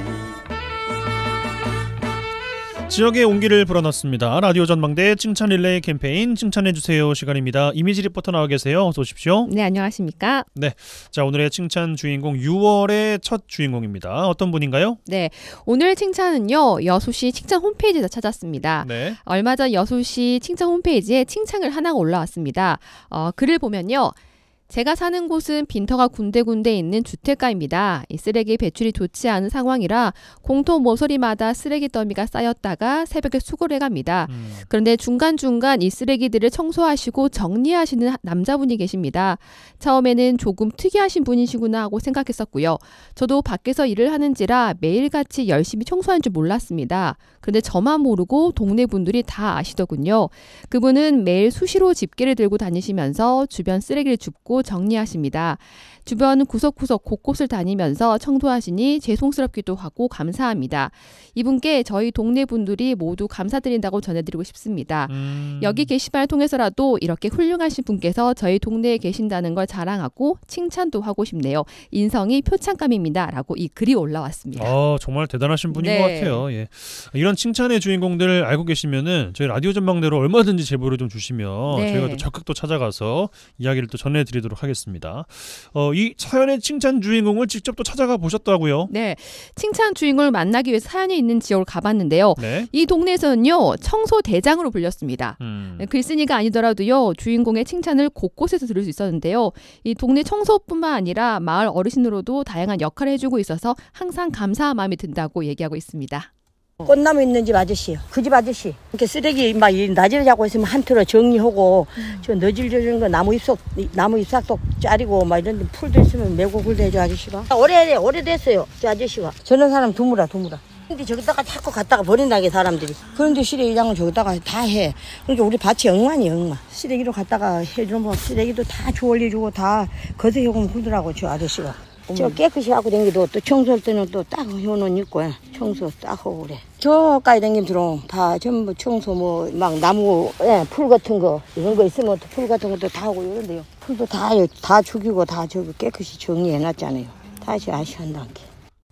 지역의 온기를 불어넣습니다. 라디오 전망대 칭찬 릴레이 캠페인 칭찬해주세요 시간입니다. 이미지 리포터 나와 계세요. 어서 오십시오.
네, 안녕하십니까?
자, 오늘의 칭찬 주인공 유월의 첫 주인공입니다. 어떤 분인가요?
네, 오늘 칭찬은요 여수시 칭찬 홈페이지에서 찾았습니다.
네.
얼마 전 여수시 칭찬 홈페이지에 칭찬글 하나가 올라왔습니다. 어, 글을 보면요. 제가 사는 곳은 빈터가 군데군데 있는 주택가입니다. 이 쓰레기 배출이 좋지 않은 상황이라 공터 모서리마다 쓰레기 더미가 쌓였다가 새벽에 수거를 해갑니다.
음.
그런데 중간중간 이 쓰레기들을 청소하시고 정리하시는 남자분이 계십니다. 처음에는 조금 특이하신 분이시구나 하고 생각했었고요. 저도 밖에서 일을 하는지라 매일같이 열심히 청소하는 줄 몰랐습니다. 그런데 저만 모르고 동네 분들이 다 아시더군요. 그분은 매일 수시로 집게를 들고 다니시면서 주변 쓰레기를 줍고 정리하십니다. 주변 구석구석 곳곳을 다니면서 청소하시니 죄송스럽기도 하고 감사합니다. 이분께 저희 동네 분들이 모두 감사드린다고 전해드리고 싶습니다.
음.
여기 게시판을 통해서라도 이렇게 훌륭하신 분께서 저희 동네에 계신다는 걸 자랑하고 칭찬도 하고 싶네요. 인성이 표창감입니다. 라고 이 글이 올라왔습니다.
아, 정말 대단하신 분인
네.
것 같아요. 예. 이런 칭찬의 주인공들 알고 계시면은 저희 라디오 전망대로 얼마든지 제보를 좀 주시면
네.
저희가 또 적극 또 찾아가서 이야기를 또 전해드리도록 하겠습니다. 어, 이 사연의 칭찬 주인공을 직접 또 찾아가 보셨다고요?
네, 칭찬 주인공을 만나기 위해서 사연이 있는 지역을 가봤는데요.
네.
이 동네에서는요 청소 대장으로 불렸습니다.
음.
글쓴이가 아니더라도요 주인공의 칭찬을 곳곳에서 들을 수 있었는데요. 이 동네 청소뿐만 아니라 마을 어르신으로도 다양한 역할을 해주고 있어서 항상 감사한 마음이 든다고 얘기하고 있습니다.
꽃나무 있는 집 아저씨요. 그 집 아저씨. 이렇게 쓰레기 막 나질자고 있으면 한 틀어 정리하고 음. 저 너질져진 거 나무 잎속 나무 잎삭도 짜리고 막 이런 데 풀도 있으면 메고 굴도 해줘 아저씨가. 오래 오래됐어요. 저 아저씨가. 저런 사람 드물어 드물어. 근데 저기다가 자꾸 갖다가 버린다게 사람들이. 그런데 쓰레기 장은 저기다가 다 해. 그러니까 우리 밭이 엉망이야 엉망. 쓰레기로 갖다가 해주면 쓰레기도 다 주얼리주고 다 거세요금 굴더라고 저 아저씨가. 저 깨끗이 하고 댕기도 또 청소할 때는 또 딱 해놓은 있고 청소 딱 하고 그래. 저까지 댕기면 들어 다 전부 청소 뭐 막 나무 예, 풀 같은 거 이런 거 있으면 또 풀 같은 것도 다 하고 이런데요. 풀도 다 다 죽이고 다 저기 깨끗이 정리해놨잖아요. 다시 아시한다는 게.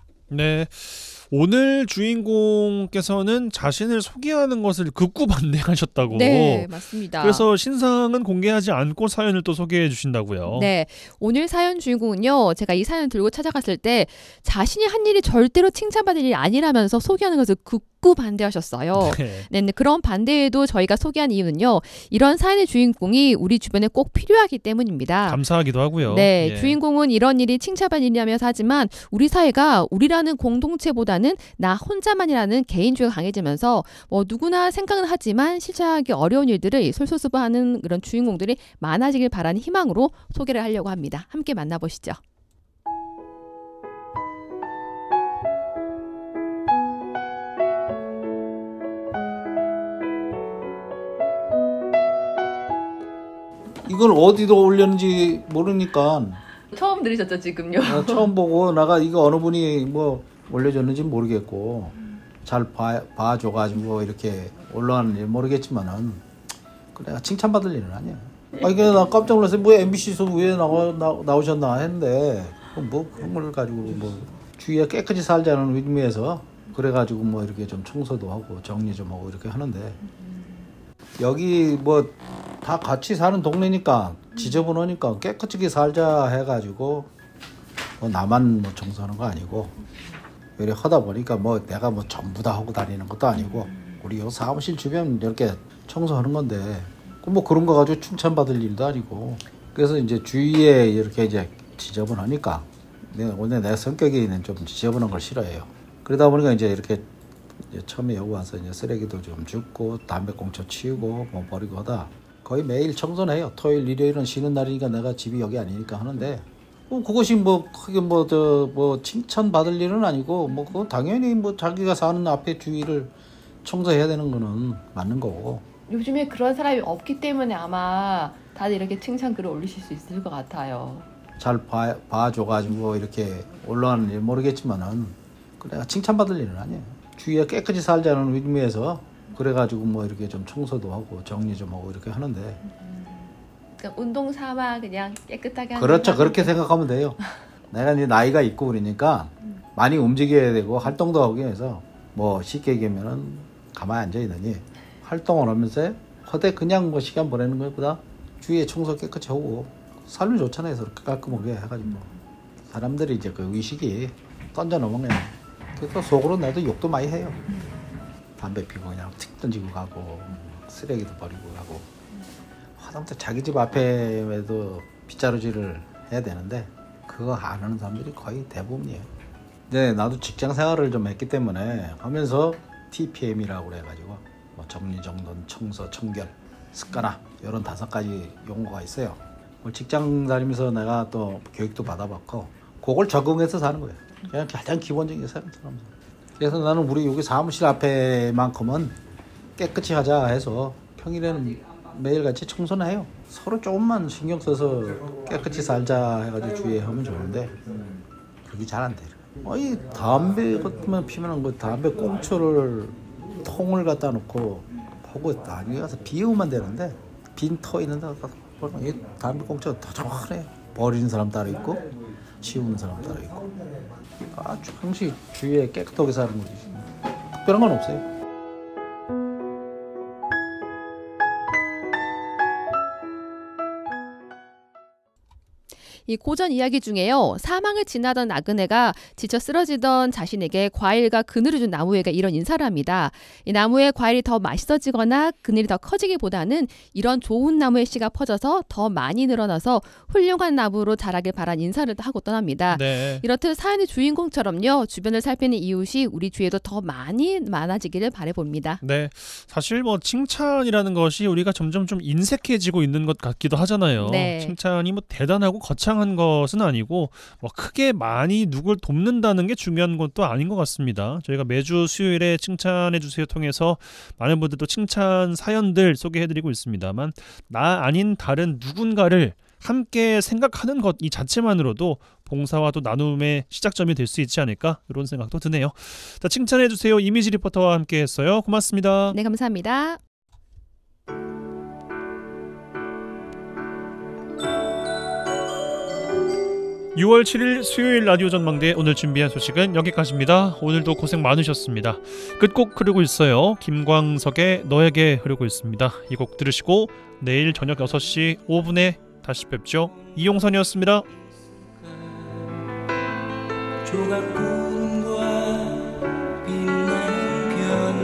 네. 오늘 주인공께서는 자신을 소개하는 것을 극구 반대하셨다고.
네, 맞습니다.
그래서 신상은 공개하지 않고 사연을 또 소개해 주신다고요.
네, 오늘 사연 주인공은요. 제가 이 사연을 들고 찾아갔을 때 자신이 한 일이 절대로 칭찬받을 일이 아니라면서 소개하는 것을 극 극구 반대하셨어요.
네.
네, 네, 그런 반대에도 저희가 소개한 이유는요. 이런 사연의 주인공이 우리 주변에 꼭 필요하기 때문입니다.
감사하기도 하고요.
네,
예.
주인공은 이런 일이 칭찬받는 일이라면서 하지만 우리 사회가 우리라는 공동체보다는 나 혼자만이라는 개인주의가 강해지면서 뭐 누구나 생각은 하지만 실천하기 어려운 일들을 솔솔수부하는 그런 주인공들이 많아지길 바라는 희망으로 소개를 하려고 합니다. 함께 만나보시죠.
이걸 어디도 올렸는지 모르니까
처음 들으셨죠 지금요?
어, 처음 보고 나가 이거 어느 분이 뭐 올려줬는지 모르겠고 잘 봐, 봐줘가지고 이렇게 올라왔는지 모르겠지만은 그 내가 칭찬받을 일은 아니야. 아 이게 나 깜짝 놀랐어요. 뭐 엠비씨에서 왜 나와, 나, 나오셨나 했는데 뭐 그런 걸 가지고 뭐 주위에 깨끗이 살자는 의미에서 그래가지고 뭐 이렇게 좀 청소도 하고 정리 좀 하고 이렇게 하는데 여기 뭐 다 같이 사는 동네니까 지저분하니까 깨끗하게 살자 해가지고 뭐 나만 뭐 청소하는 거 아니고 이렇게 하다 보니까 뭐 내가 뭐 전부 다 하고 다니는 것도 아니고 우리 요 사무실 주변 이렇게 청소하는 건데 뭐 그런 거 가지고 칭찬받을 일도 아니고 그래서 이제 주위에 이렇게 이제 지저분하니까 내가 원래 내 성격에는 좀 지저분한 걸 싫어해요. 그러다 보니까 이제 이렇게 이제 처음에 여기 와서 이제 쓰레기도 좀 줍고 담배꽁초 치우고 뭐 버리고 하다 거의 매일 청소는 해요. 토요일 일요일은 쉬는 날이니까 내가 집이 여기 아니니까 하는데 뭐 그것이 뭐 크게 뭐 저 뭐 칭찬 받을 일은 아니고 뭐 그거 당연히 뭐 자기가 사는 앞에 주위를 청소해야 되는 거는 맞는 거고.
요즘에 그런 사람이 없기 때문에 아마 다들 이렇게 칭찬 글을 올리실 수 있을 것 같아요.
잘 봐, 봐줘가지고 이렇게 올라가는 일 모르겠지만은 그 내가 칭찬받을 일은 아니에요. 주위에 깨끗이 살자는 의미에서 그래가지고 뭐 이렇게 좀 청소도 하고 정리 좀 하고 이렇게 하는데
음, 그러니까 운동 삼아 그냥 깨끗하게 하는
그렇죠. 그렇게 생각하면 돼요. 내가 이제 나이가 있고 그러니까 많이 움직여야 되고 활동도 하기 위해서 뭐 쉽게 얘기하면은 가만히 앉아 있느니 활동을 하면서 허대 그냥 뭐 시간 보내는 것보다 주위에 청소 깨끗이 하고 살면 좋잖아요. 그렇게 깔끔하게 해가지고 사람들이 이제 그 의식이 던져 넘어가요. 그래서 속으로 내도 욕도 많이 해요. 담배 피고 그냥 틱 던지고 가고 쓰레기도 버리고 가고 하다못해 자기 집 앞에도 빗자루질을 해야 되는데 그거 안 하는 사람들이 거의 대부분이에요. 네, 나도 직장 생활을 좀 했기 때문에 하면서 티피엠이라고 그래가지고 뭐 정리정돈, 청소, 청결, 습관화 이런 다섯 가지 용어가 있어요. 뭐 직장 다니면서 내가 또 교육도 받아봤고 그걸 적응해서 사는 거예요. 그냥 가장 기본적인 사람들. 그래서 나는 우리 여기 사무실 앞에만큼은 깨끗이 하자 해서 평일에는 매일같이 청소는 해요. 서로 조금만 신경 써서 깨끗이 살자 해가지고 주위에 하면 좋은데 그게 잘 안 돼요. 아니 담배 같으면 피면 그 담배 꽁초를 통을 갖다 놓고 하고 나중에 가서 비우면 되는데 빈 터 있는 데 갖다 이 담배 꽁초가 더적하네. 버리는 사람 따로 있고 치우는 사람 따로 있고 아주 항상 주위에 깨끗하게 사는 거지. 특별한 건 없어요.
이 고전 이야기 중에요. 사망을 지나던 나그네가 지쳐 쓰러지던 자신에게 과일과 그늘을 준 나무에게 이런 인사를 합니다. 이 나무의 과일이 더 맛있어지거나 그늘이 더 커지기보다는 이런 좋은 나무의 씨가 퍼져서 더 많이 늘어나서 훌륭한 나무로 자라길 바란 인사를 하고 떠납니다.
네.
이렇듯 사연의 주인공처럼요. 주변을 살피는 이웃이 우리 주위에도 더 많이 많아지기를 바라봅니다.
네, 사실 뭐 칭찬이라는 것이 우리가 점점 좀 인색해지고 있는 것 같기도 하잖아요.
네.
칭찬이 뭐 대단하고 거창한 것은 아니고 뭐 크게 많이 누굴 돕는다는 게 중요한 것도 아닌 것 같습니다. 저희가 매주 수요일에 칭찬해 주세요 통해서 많은 분들도 칭찬 사연들 소개해드리고 있습니다만 나 아닌 다른 누군가를 함께 생각하는 것 이 자체만으로도 봉사와 또 나눔의 시작점이 될 수 있지 않을까 이런 생각도 드네요. 자, 칭찬해 주세요. 이미지 리포터와 함께 했어요. 고맙습니다.
네, 감사합니다.
유월 칠일 수요일 라디오 전망대 오늘 준비한 소식은 여기까지입니다. 오늘도 고생 많으셨습니다. 끝곡 흐르고 있어요. 김광석의 너에게 흐르고 있습니다. 이 곡 들으시고 내일 저녁 여섯 시 오 분에 다시 뵙죠. 이용선이었습니다.
조각구름과 빛나는 별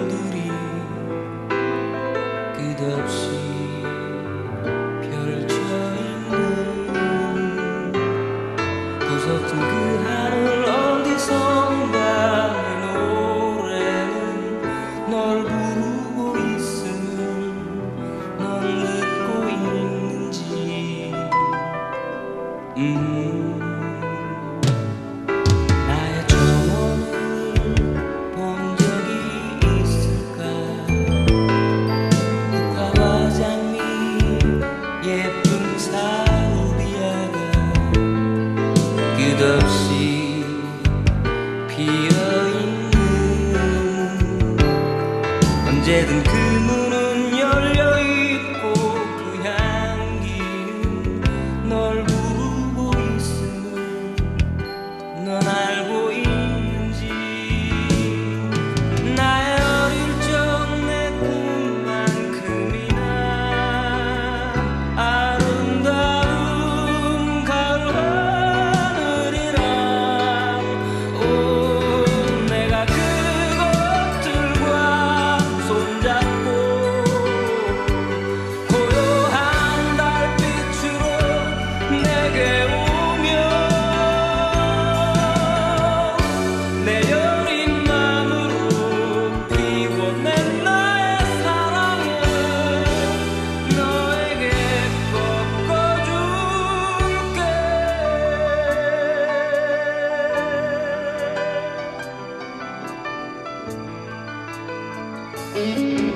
널 부르고 있음을 넌 듣고 있는지. 음 나의 정원을 본 적이 있을까. 국화와 장미 예쁜 사우리아가 끝없이 피어있는, 언제든 그 문은 열려있고 그 향기는 널 부르고 있음을 넌 알고 있는지. 나의 어릴 적 내 꿈만큼이나 아름다운 가을 하늘이라. 오 내가 그것들과 손잡고 고요한 달빛으로 내게 오면 내 여린 맘으로 피워낸 나의 사랑을 너에게 꺾어줄게.